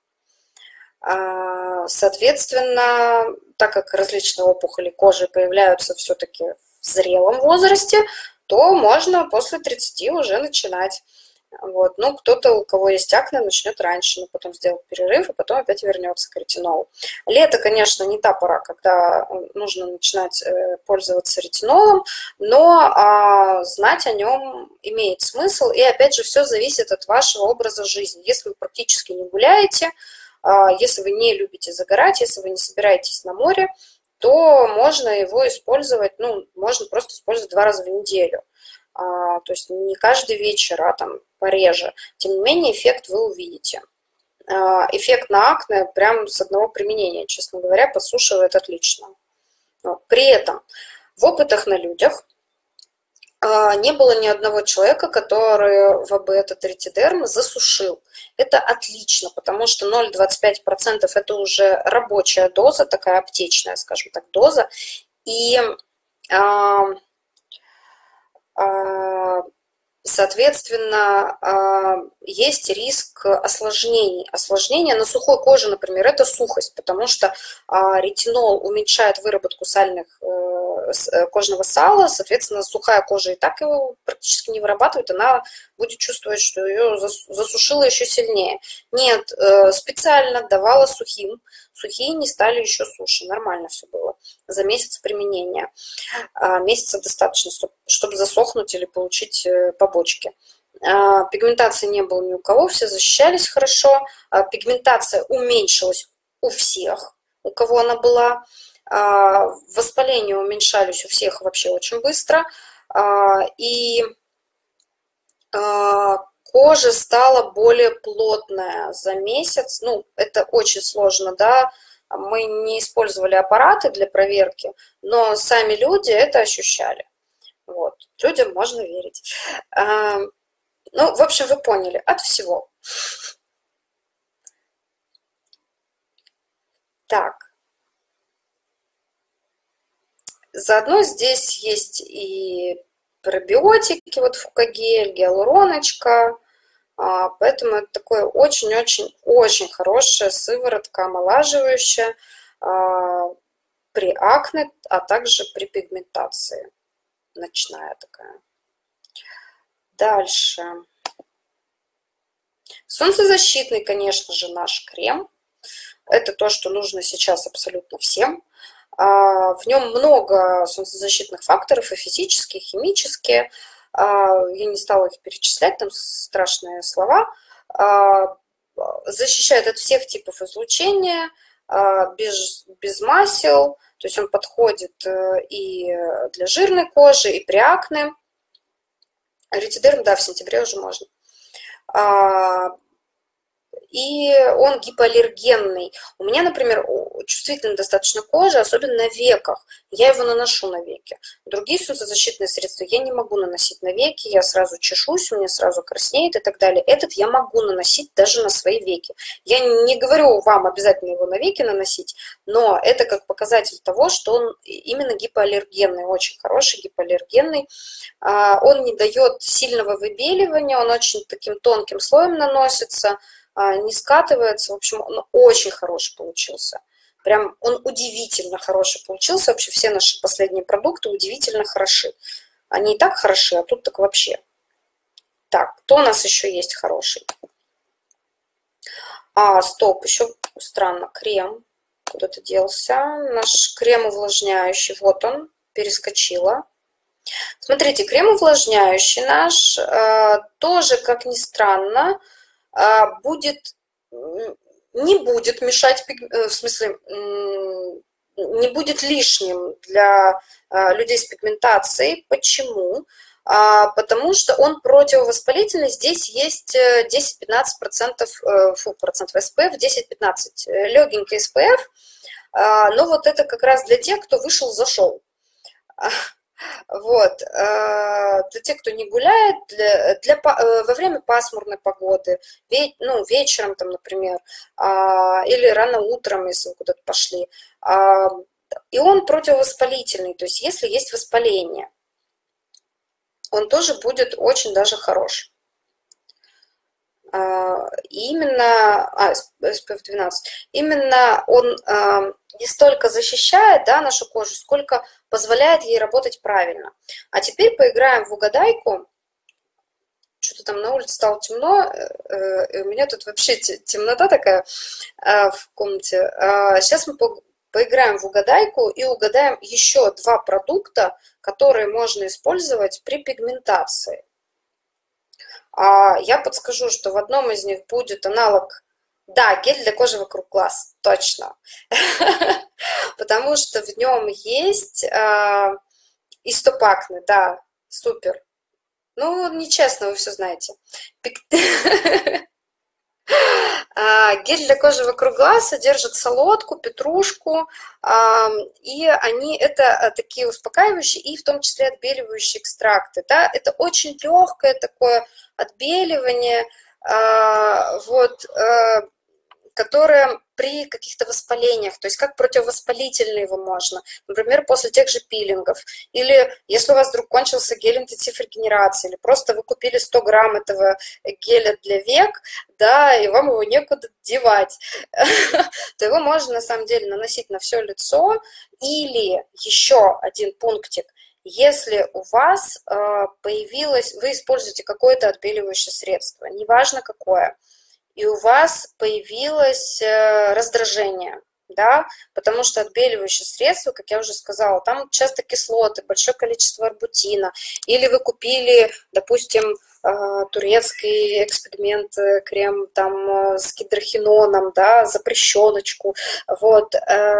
Соответственно, так как различные опухоли кожи появляются все-таки в зрелом возрасте, то можно после 30 уже начинать. Вот. Ну, кто-то, у кого есть акне, начнет раньше, но потом сделает перерыв, и потом опять вернется к ретинолу. Лето, конечно, не та пора, когда нужно начинать пользоваться ретинолом, но знать о нем имеет смысл, и опять же, все зависит от вашего образа жизни. Если вы практически не гуляете, если вы не любите загорать, если вы не собираетесь на море, то можно его использовать, ну, можно просто использовать 2 раза в неделю. То есть не каждый вечер, а там пореже. Тем не менее, эффект вы увидите. эффект на акне прям с одного применения, честно говоря, подсушивает отлично. Вот. При этом в опытах на людях не было ни одного человека, который ВБ этот ретидерм засушил. Это отлично, потому что 0,25% это уже рабочая доза, такая аптечная, скажем так, доза. И соответственно, есть риск осложнений. Осложнения на сухой коже, например, это сухость, потому что ретинол уменьшает выработку кожного сала, соответственно, сухая кожа и так его практически не вырабатывает, она будет чувствовать, что ее засушило еще сильнее. Нет, специально давала сухим, сухие не стали еще суше, нормально все было за месяц применения. Месяца достаточно, чтобы засохнуть или получить побочки. Пигментации не было ни у кого, все защищались хорошо. Пигментация уменьшилась у всех, у кого она была. Воспаления уменьшались у всех вообще очень быстро. И кожа стала более плотная за месяц. Ну, это очень сложно, да. Мы не использовали аппараты для проверки, но сами люди это ощущали. Вот. Людям можно верить. Ну, в общем, вы поняли, от всего. Так. Заодно здесь есть и пробиотики, вот фукагель, гиалуроночка. Поэтому это такое очень-очень-очень хорошая сыворотка, омолаживающая при акне, а также при пигментации. Ночная такая. Дальше. Солнцезащитный, конечно же, наш крем. Это то, что нужно сейчас абсолютно всем. В нем много солнцезащитных факторов, и физические, и химические. Я не стала их перечислять, там страшные слова. Защищает от всех типов излучения, без масел. То есть он подходит и для жирной кожи, и при акне. Ретидерм, да, в сентябре уже можно. И он гипоаллергенный. У меня, например, чувствительная достаточно кожа, особенно на веках. Я его наношу на веки. Другие солнцезащитные средства я не могу наносить на веки, я сразу чешусь, у меня сразу краснеет и так далее. Этот я могу наносить даже на свои веки. Я не говорю вам обязательно его на веки наносить, но это как показатель того, что он именно гипоаллергенный, очень хороший гипоаллергенный. Он не дает сильного выбеливания, он очень таким тонким слоем наносится, не скатывается. В общем, он очень хороший получился. Прям он удивительно хороший получился. Вообще все наши последние продукты удивительно хороши. Они и так хороши, а тут так вообще. Так, кто у нас еще есть хороший? Стоп, еще странно, крем. Куда-то делся. Наш крем увлажняющий, вот он, перескочила. Смотрите, крем увлажняющий наш тоже, как ни странно, не будет мешать, в смысле, не будет лишним для людей с пигментацией. Почему? Потому что он противовоспалительный. Здесь есть 10-15% SPF, 10-15 легенький SPF, но вот это как раз для тех, кто вышел-зашел. Вот. Для тех, кто не гуляет, во время пасмурной погоды, вечером, там, например, или рано утром, если вы куда-то пошли. И он противовоспалительный, то есть если есть воспаление, он тоже будет очень даже хорош. Именно SPF 12, именно он не столько защищает, да, нашу кожу, сколько позволяет ей работать правильно. А теперь поиграем в угадайку. Что-то там на улице стало темно, у меня тут вообще темнота такая в комнате. Сейчас мы поиграем в угадайку и угадаем еще два продукта, которые можно использовать при пигментации. Я подскажу, что в одном из них будет аналог, да, гель для кожи вокруг глаз, точно, потому что в нем есть истопакны, да, супер. Ну, нечестно, вы все знаете. Гель для кожи вокруг глаз содержит солодку, петрушку, и они это такие успокаивающие и в том числе отбеливающие экстракты. Да? Это очень легкое такое отбеливание, вот, которое при каких-то воспалениях, то есть как противовоспалительные его можно, например, после тех же пилингов, или если у вас вдруг кончился гель интенсив регенерации, или просто вы купили 100 грамм этого геля для век, да, и вам его некуда девать, то его можно на самом деле наносить на все лицо, или еще один пунктик, если у вас появилось, вы используете какое-то отбеливающее средство, неважно какое, и у вас появилось раздражение, да, потому что отбеливающее средство, как я уже сказала, там часто кислоты, большое количество арбутина, или вы купили, допустим, турецкий эксперимент, крем там с гидрохиноном, да, запрещеночку, вот,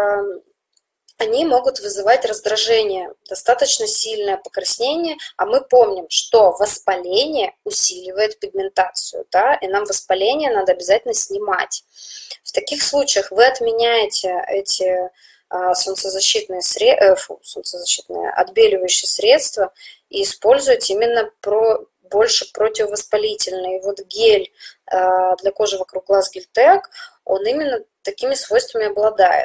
они могут вызывать раздражение, достаточно сильное покраснение, а мы помним, что воспаление усиливает пигментацию, да, и нам воспаление надо обязательно снимать. В таких случаях вы отменяете эти солнцезащитные отбеливающие средства и используете именно больше противовоспалительные. И вот гель для кожи вокруг глаз Гельтек, он именно такими свойствами обладает.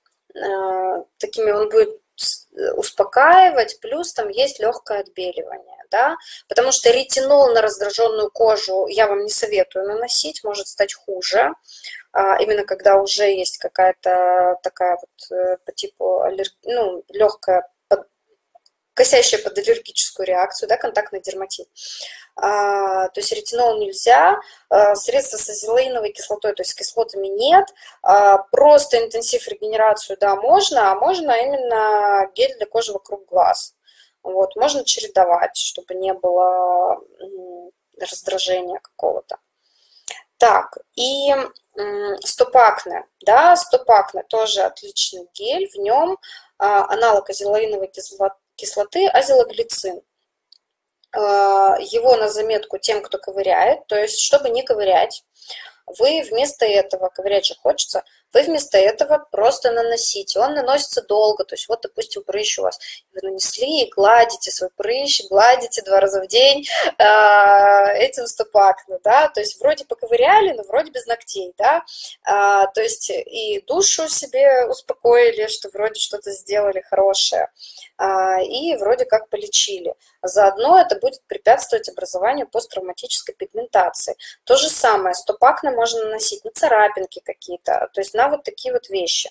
Такими он будет успокаивать, плюс там есть легкое отбеливание, да, потому что ретинол на раздраженную кожу я вам не советую наносить, может стать хуже, именно когда уже есть какая-то такая вот по типу легкая, косящая под аллергическую реакцию, да, контактный дерматит. То есть ретинол нельзя, средства с азелаиновой кислотой, то есть с кислотами нет, просто интенсив регенерацию, да, можно, а можно именно гель для кожи вокруг глаз. Вот, можно чередовать, чтобы не было раздражения какого-то. Так, и стоп-акне, да, стоп-акне тоже отличный гель, в нем аналог азелаиновой кислоты азелоглицин. Его на заметку тем, кто ковыряет, то есть, чтобы не ковырять, вы вместо этого, ковырять же хочется, вы вместо этого просто наносите. Он наносится долго, то есть вот, допустим, прыщ у вас, вы нанесли и гладите свой прыщ, гладите 2 раза в день этим стоп-акне, да, то есть вроде поковыряли, но вроде без ногтей, да, то есть и душу себе успокоили, что вроде что-то сделали хорошее, и вроде как полечили. Заодно это будет препятствовать образованию посттравматической пигментации. То же самое, стоп-акне можно наносить на царапинки какие-то, то есть на вот такие вот вещи.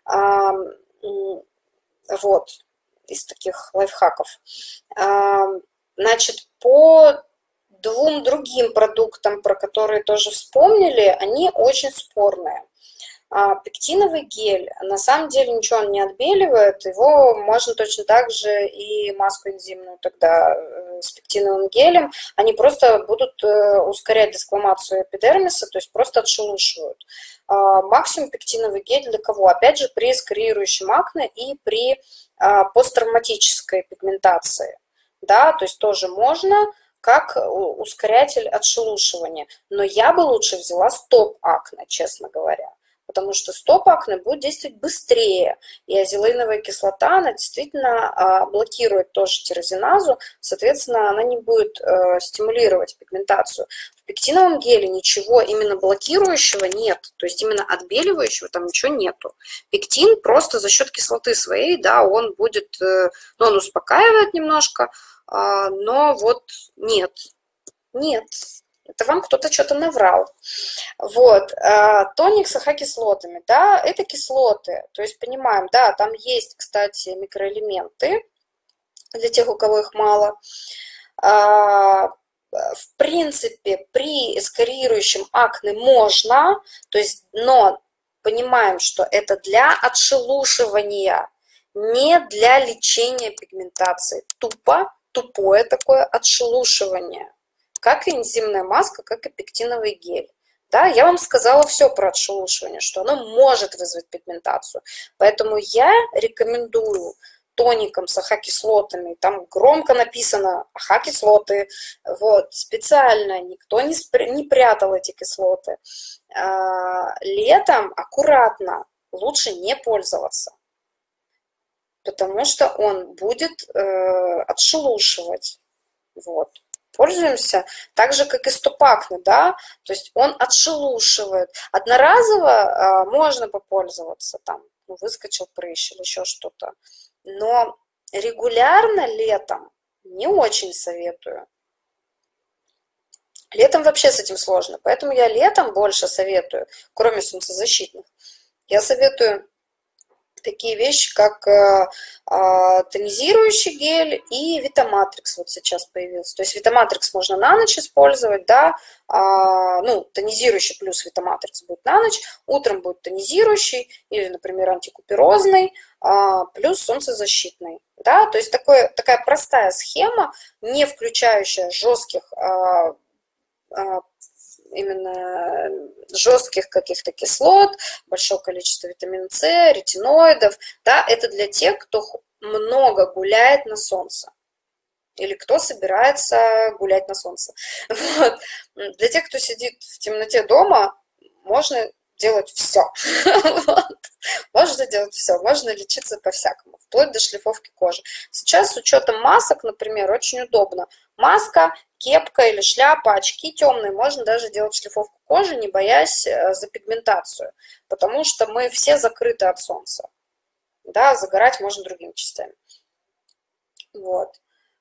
Вот, из таких лайфхаков. Значит, по 2 другим продуктам, про которые тоже вспомнили, они очень спорные. Пектиновый гель, на самом деле ничего он не отбеливает, его можно точно так же и маску энзимную тогда с пектиновым гелем, они просто будут ускорять десквамацию эпидермиса, то есть просто отшелушивают. Максимум пектиновый гель для кого? Опять же, при скорирующем акне и при посттравматической пигментации, да, то есть тоже можно как ускорятель отшелушивания, но я бы лучше взяла стоп-акне, честно говоря. Потому что стоп-акне будет действовать быстрее, и азелаиновая кислота, она действительно блокирует тоже тирозиназу, соответственно, она не будет стимулировать пигментацию. В пектиновом геле ничего именно блокирующего нет, то есть именно отбеливающего там ничего нету. Пектин просто за счет кислоты своей, да, он будет, ну, он успокаивает немножко, но вот нет. Это вам кто-то что-то наврал. Вот. Тоник с АХ-кислотами, да, это кислоты. То есть понимаем, да, там есть, кстати, микроэлементы для тех, у кого их мало. В принципе, при скорирующем акне можно, то есть, но понимаем, что это для отшелушивания, не для лечения пигментации. Тупое такое отшелушивание. Как и энзимная маска, как и пектиновый гель. Да, я вам сказала все про отшелушивание, что оно может вызвать пигментацию. Поэтому я рекомендую тоником с АХ-кислотами, там громко написано АХ-кислоты, вот, специально никто не прятал эти кислоты. Летом аккуратно, лучше не пользоваться, потому что он будет отшелушивать. Вот. Пользуемся так же, как и стопакны, да, то есть он отшелушивает. Одноразово можно попользоваться, там, ну, выскочил прыщ или еще что-то, но регулярно летом не очень советую. Летом вообще с этим сложно, поэтому я летом больше советую, кроме солнцезащитных, я советую такие вещи, как тонизирующий гель и Витаматрикс вот сейчас появился. То есть Витаматрикс можно на ночь использовать, да, ну, тонизирующий плюс Витаматрикс будет на ночь, утром будет тонизирующий или, например, антикуперозный, плюс солнцезащитный. Да, то есть такая простая схема, не включающая жестких именно жестких каких-то кислот, большое количество витамина С, ретиноидов, да, это для тех, кто много гуляет на солнце или кто собирается гулять на солнце. Вот. Для тех, кто сидит в темноте дома, можно делать все. Вот. Можно делать все, можно лечиться по-всякому, вплоть до шлифовки кожи. Сейчас с учетом масок, например, очень удобно. Маска, кепка или шляпа, очки темные, можно даже делать шлифовку кожи, не боясь запигментацию, потому что мы все закрыты от солнца. Да, загорать можно другими частями. Вот.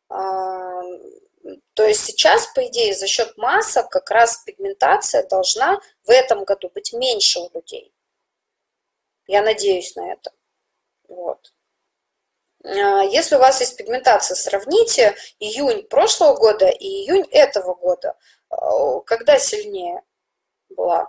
То есть сейчас, по идее, за счет масок как раз пигментация должна в этом году быть меньше у людей. Я надеюсь на это. Вот. Если у вас есть пигментация, сравните июнь прошлого года и июнь этого года. Когда сильнее была?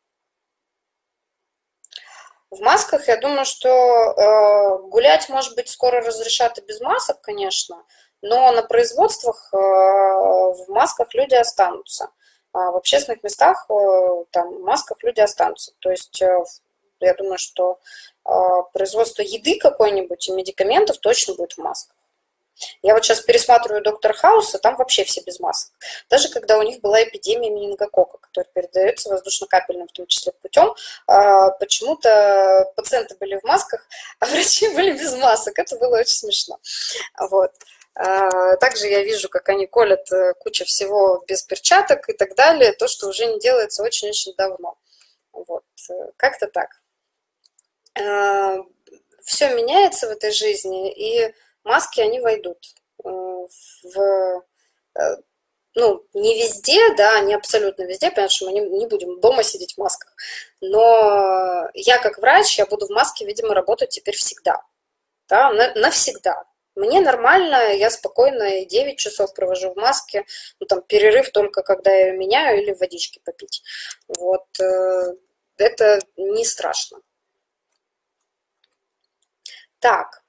В масках, я думаю, что гулять, может быть, скоро разрешат и без масок, конечно, но на производствах в масках люди останутся. В общественных местах там, в масках люди останутся. То есть я думаю, что производство еды какой-нибудь и медикаментов точно будет в масках. Я вот сейчас пересматриваю «Доктор Хауса», там вообще все без масок. Даже когда у них была эпидемия менингококка, которая передается воздушно-капельным, в том числе путем, почему-то пациенты были в масках, а врачи были без масок. Это было очень смешно. Вот. Также я вижу, как они колят кучу всего без перчаток и так далее, то, что уже не делается очень-очень давно. Вот. Как-то так. Все меняется в этой жизни, и маски, они войдут в, ну, не везде, да, не абсолютно везде, понятно, что мы не будем дома сидеть в масках, но я как врач, я буду в маске, видимо, работать теперь всегда, да, навсегда. Мне нормально, я спокойно и 9 часов провожу в маске, ну, там, перерыв только когда я ее меняю или водички попить. Вот, это не страшно. Так.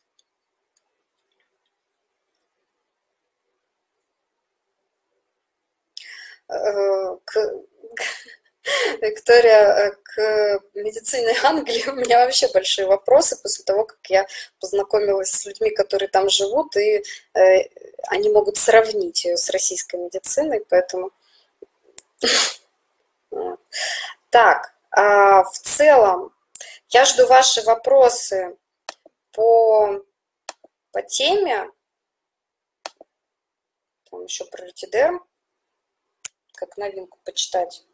Виктория, к медицине Англии у меня вообще большие вопросы после того, как я познакомилась с людьми, которые там живут, и они могут сравнить ее с российской медициной, поэтому... Так, в целом, я жду ваши вопросы по теме. Там еще про ретидерм, как новинку почитать.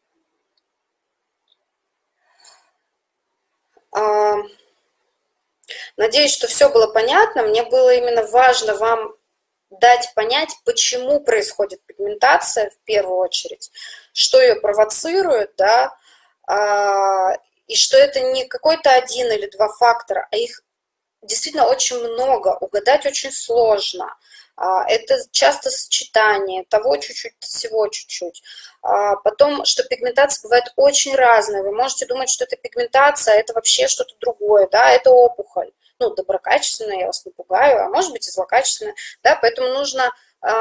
Надеюсь, что все было понятно. Мне было именно важно вам дать понять, почему происходит пигментация в первую очередь, что ее провоцирует, да, и что это не какой-то один или два фактора, а их действительно очень много, угадать очень сложно. Это часто сочетание того чуть-чуть, всего чуть-чуть. Потом, что пигментация бывает очень разная. Вы можете думать, что это пигментация, а это вообще что-то другое, да, это опухоль. Ну, доброкачественная, я вас не пугаю, а может быть и злокачественная, да, поэтому нужно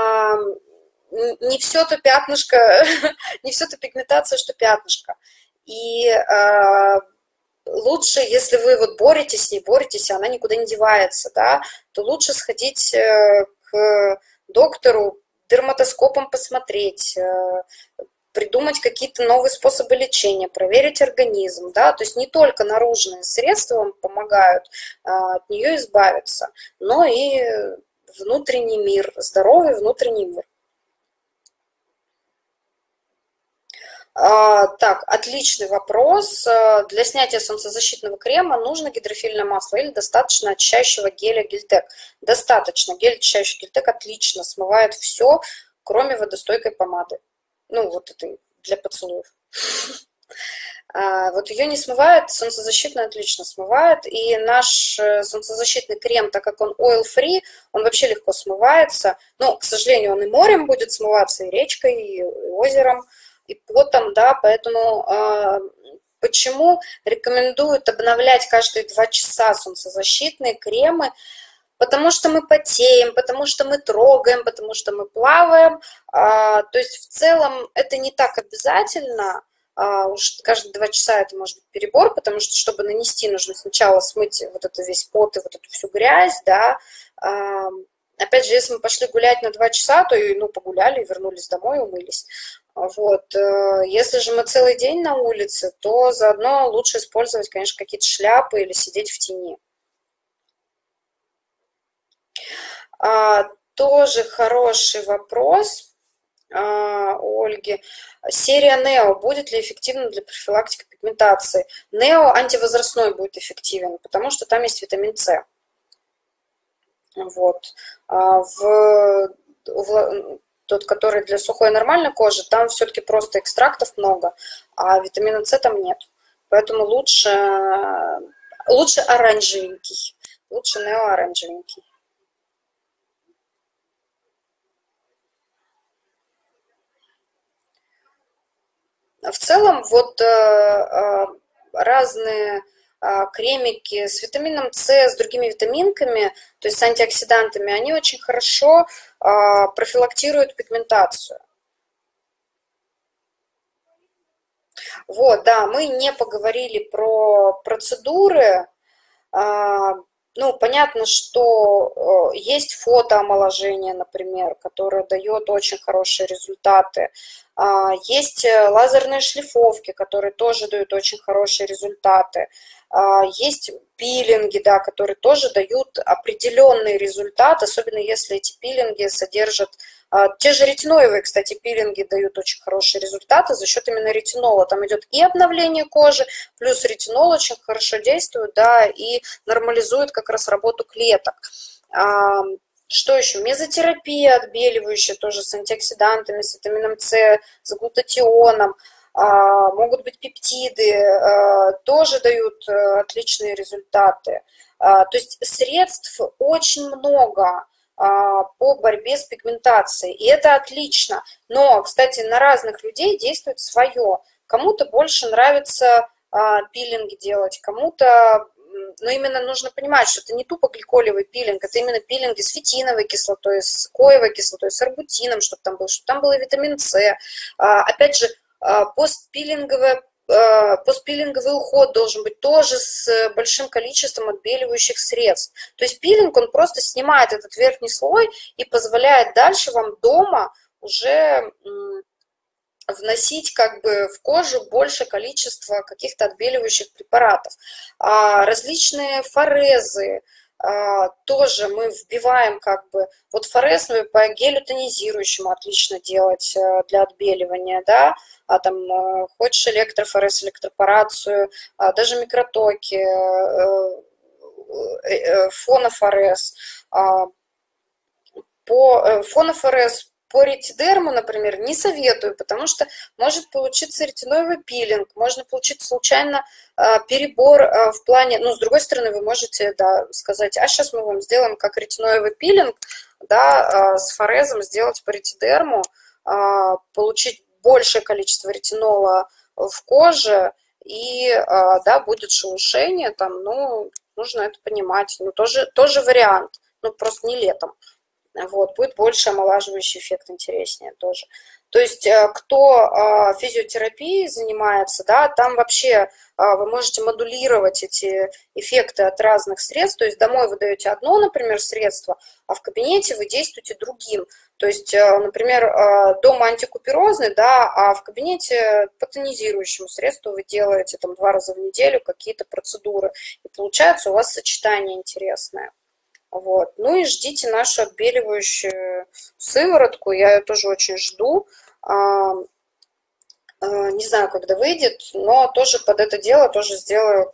не все то пятнышко, не все то пигментация, что пятнышко. И лучше, если вы вот боретесь с ней, боретесь, и она никуда не девается, да, то лучше сходить к доктору, дерматоскопом посмотреть, придумать какие-то новые способы лечения, проверить организм, да, то есть не только наружные средства вам помогают от нее избавиться, но и внутренний мир, здоровый внутренний мир. Так, отличный вопрос. Для снятия солнцезащитного крема нужно гидрофильное масло или достаточно очищающего геля Гельтек? Достаточно. Гель очищающий Гельтек отлично смывает все, кроме водостойкой помады. Ну, вот этой для поцелуев. Вот ее не смывает, солнцезащитный отлично смывает. И наш солнцезащитный крем, так как он oil-free, он вообще легко смывается. Но, к сожалению, он и морем будет смываться, и речкой, и озером, и потом, да, поэтому почему рекомендуют обновлять каждые 2 часа солнцезащитные кремы? Потому что мы потеем, потому что мы трогаем, потому что мы плаваем. То есть в целом это не так обязательно. Уж каждые 2 часа это может быть перебор, потому что, чтобы нанести, нужно сначала смыть вот это весь пот и вот эту всю грязь, да. Опять же, если мы пошли гулять на 2 часа, то и, ну, погуляли, вернулись домой, умылись. Вот. Если же мы целый день на улице, то заодно лучше использовать, конечно, какие-то шляпы или сидеть в тени. Тоже хороший вопрос Ольги. Серия Нео будет ли эффективна для профилактики пигментации? Нео антивозрастной будет эффективен, потому что там есть витамин С. Вот. Тот, который для сухой нормальной кожи, там все-таки просто экстрактов много, а витамина С там нет. Поэтому лучше оранжевенький. Лучше Нео оранжевенький. В целом, вот разные кремики с витамином С, с другими витаминками, то есть с антиоксидантами, они очень хорошо профилактируют пигментацию. Вот, да, мы не поговорили про процедуры. Ну, понятно, что есть фотоомоложение, например, которое дает очень хорошие результаты. Есть лазерные шлифовки, которые тоже дают очень хорошие результаты. Есть пилинги, да, которые тоже дают определенный результат, особенно если эти пилинги содержат... Те же ретиноевые, кстати, пилинги дают очень хорошие результаты за счет именно ретинола. Там идет и обновление кожи, плюс ретинол очень хорошо действует, да, и нормализует как раз работу клеток. Что еще? Мезотерапия отбеливающая, тоже с антиоксидантами, с витамином С, с глутатионом. Могут быть пептиды, тоже дают отличные результаты. То есть средств очень много по борьбе с пигментацией, и это отлично. Но, кстати, на разных людей действует свое. Кому-то больше нравится пилинги делать, кому-то... Но именно нужно понимать, что это не тупо гликолевый пилинг, это именно пилинги с фитиновой кислотой, с коевой кислотой, с арбутином, чтобы там был и витамин С. Опять же, постпилинговый уход должен быть тоже с большим количеством отбеливающих средств. То есть пилинг, он просто снимает этот верхний слой и позволяет дальше вам дома уже вносить как бы в кожу больше количества каких-то отбеливающих препаратов. Различные форезы тоже мы вбиваем как бы, вот форез по гелю тонизирующему отлично делать для отбеливания, да, там хочешь электрофорез, электропорацию, даже микротоки, фонофорез. Фонофорез по ретидерму, например, не советую, потому что может получиться ретиноевый пилинг, можно получить случайно перебор в плане, ну, с другой стороны, вы можете, да, сказать, а сейчас мы вам сделаем как ретиноевый пилинг, да, с форезом сделать по ретидерму, получить большее количество ретинола в коже, и, да, будет шелушение, там, ну, нужно это понимать, ну, тоже вариант, ну, просто не летом. Вот, будет больше омолаживающий эффект, интереснее тоже. То есть кто физиотерапией занимается, да, там вообще вы можете модулировать эти эффекты от разных средств. То есть домой вы даете одно, например, средство, а в кабинете вы действуете другим. То есть, например, дома антикуперозный, да, а в кабинете по тонизирующему средству вы делаете там 2 раза в неделю какие-то процедуры. И получается у вас сочетание интересное. Вот. Ну и ждите нашу отбеливающую сыворотку. Я ее тоже очень жду. Не знаю, когда выйдет, но тоже под это дело тоже сделаю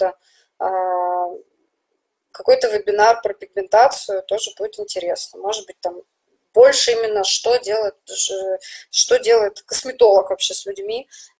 какой-то вебинар про пигментацию, тоже будет интересно. Может быть, там больше именно что делает косметолог вообще с людьми,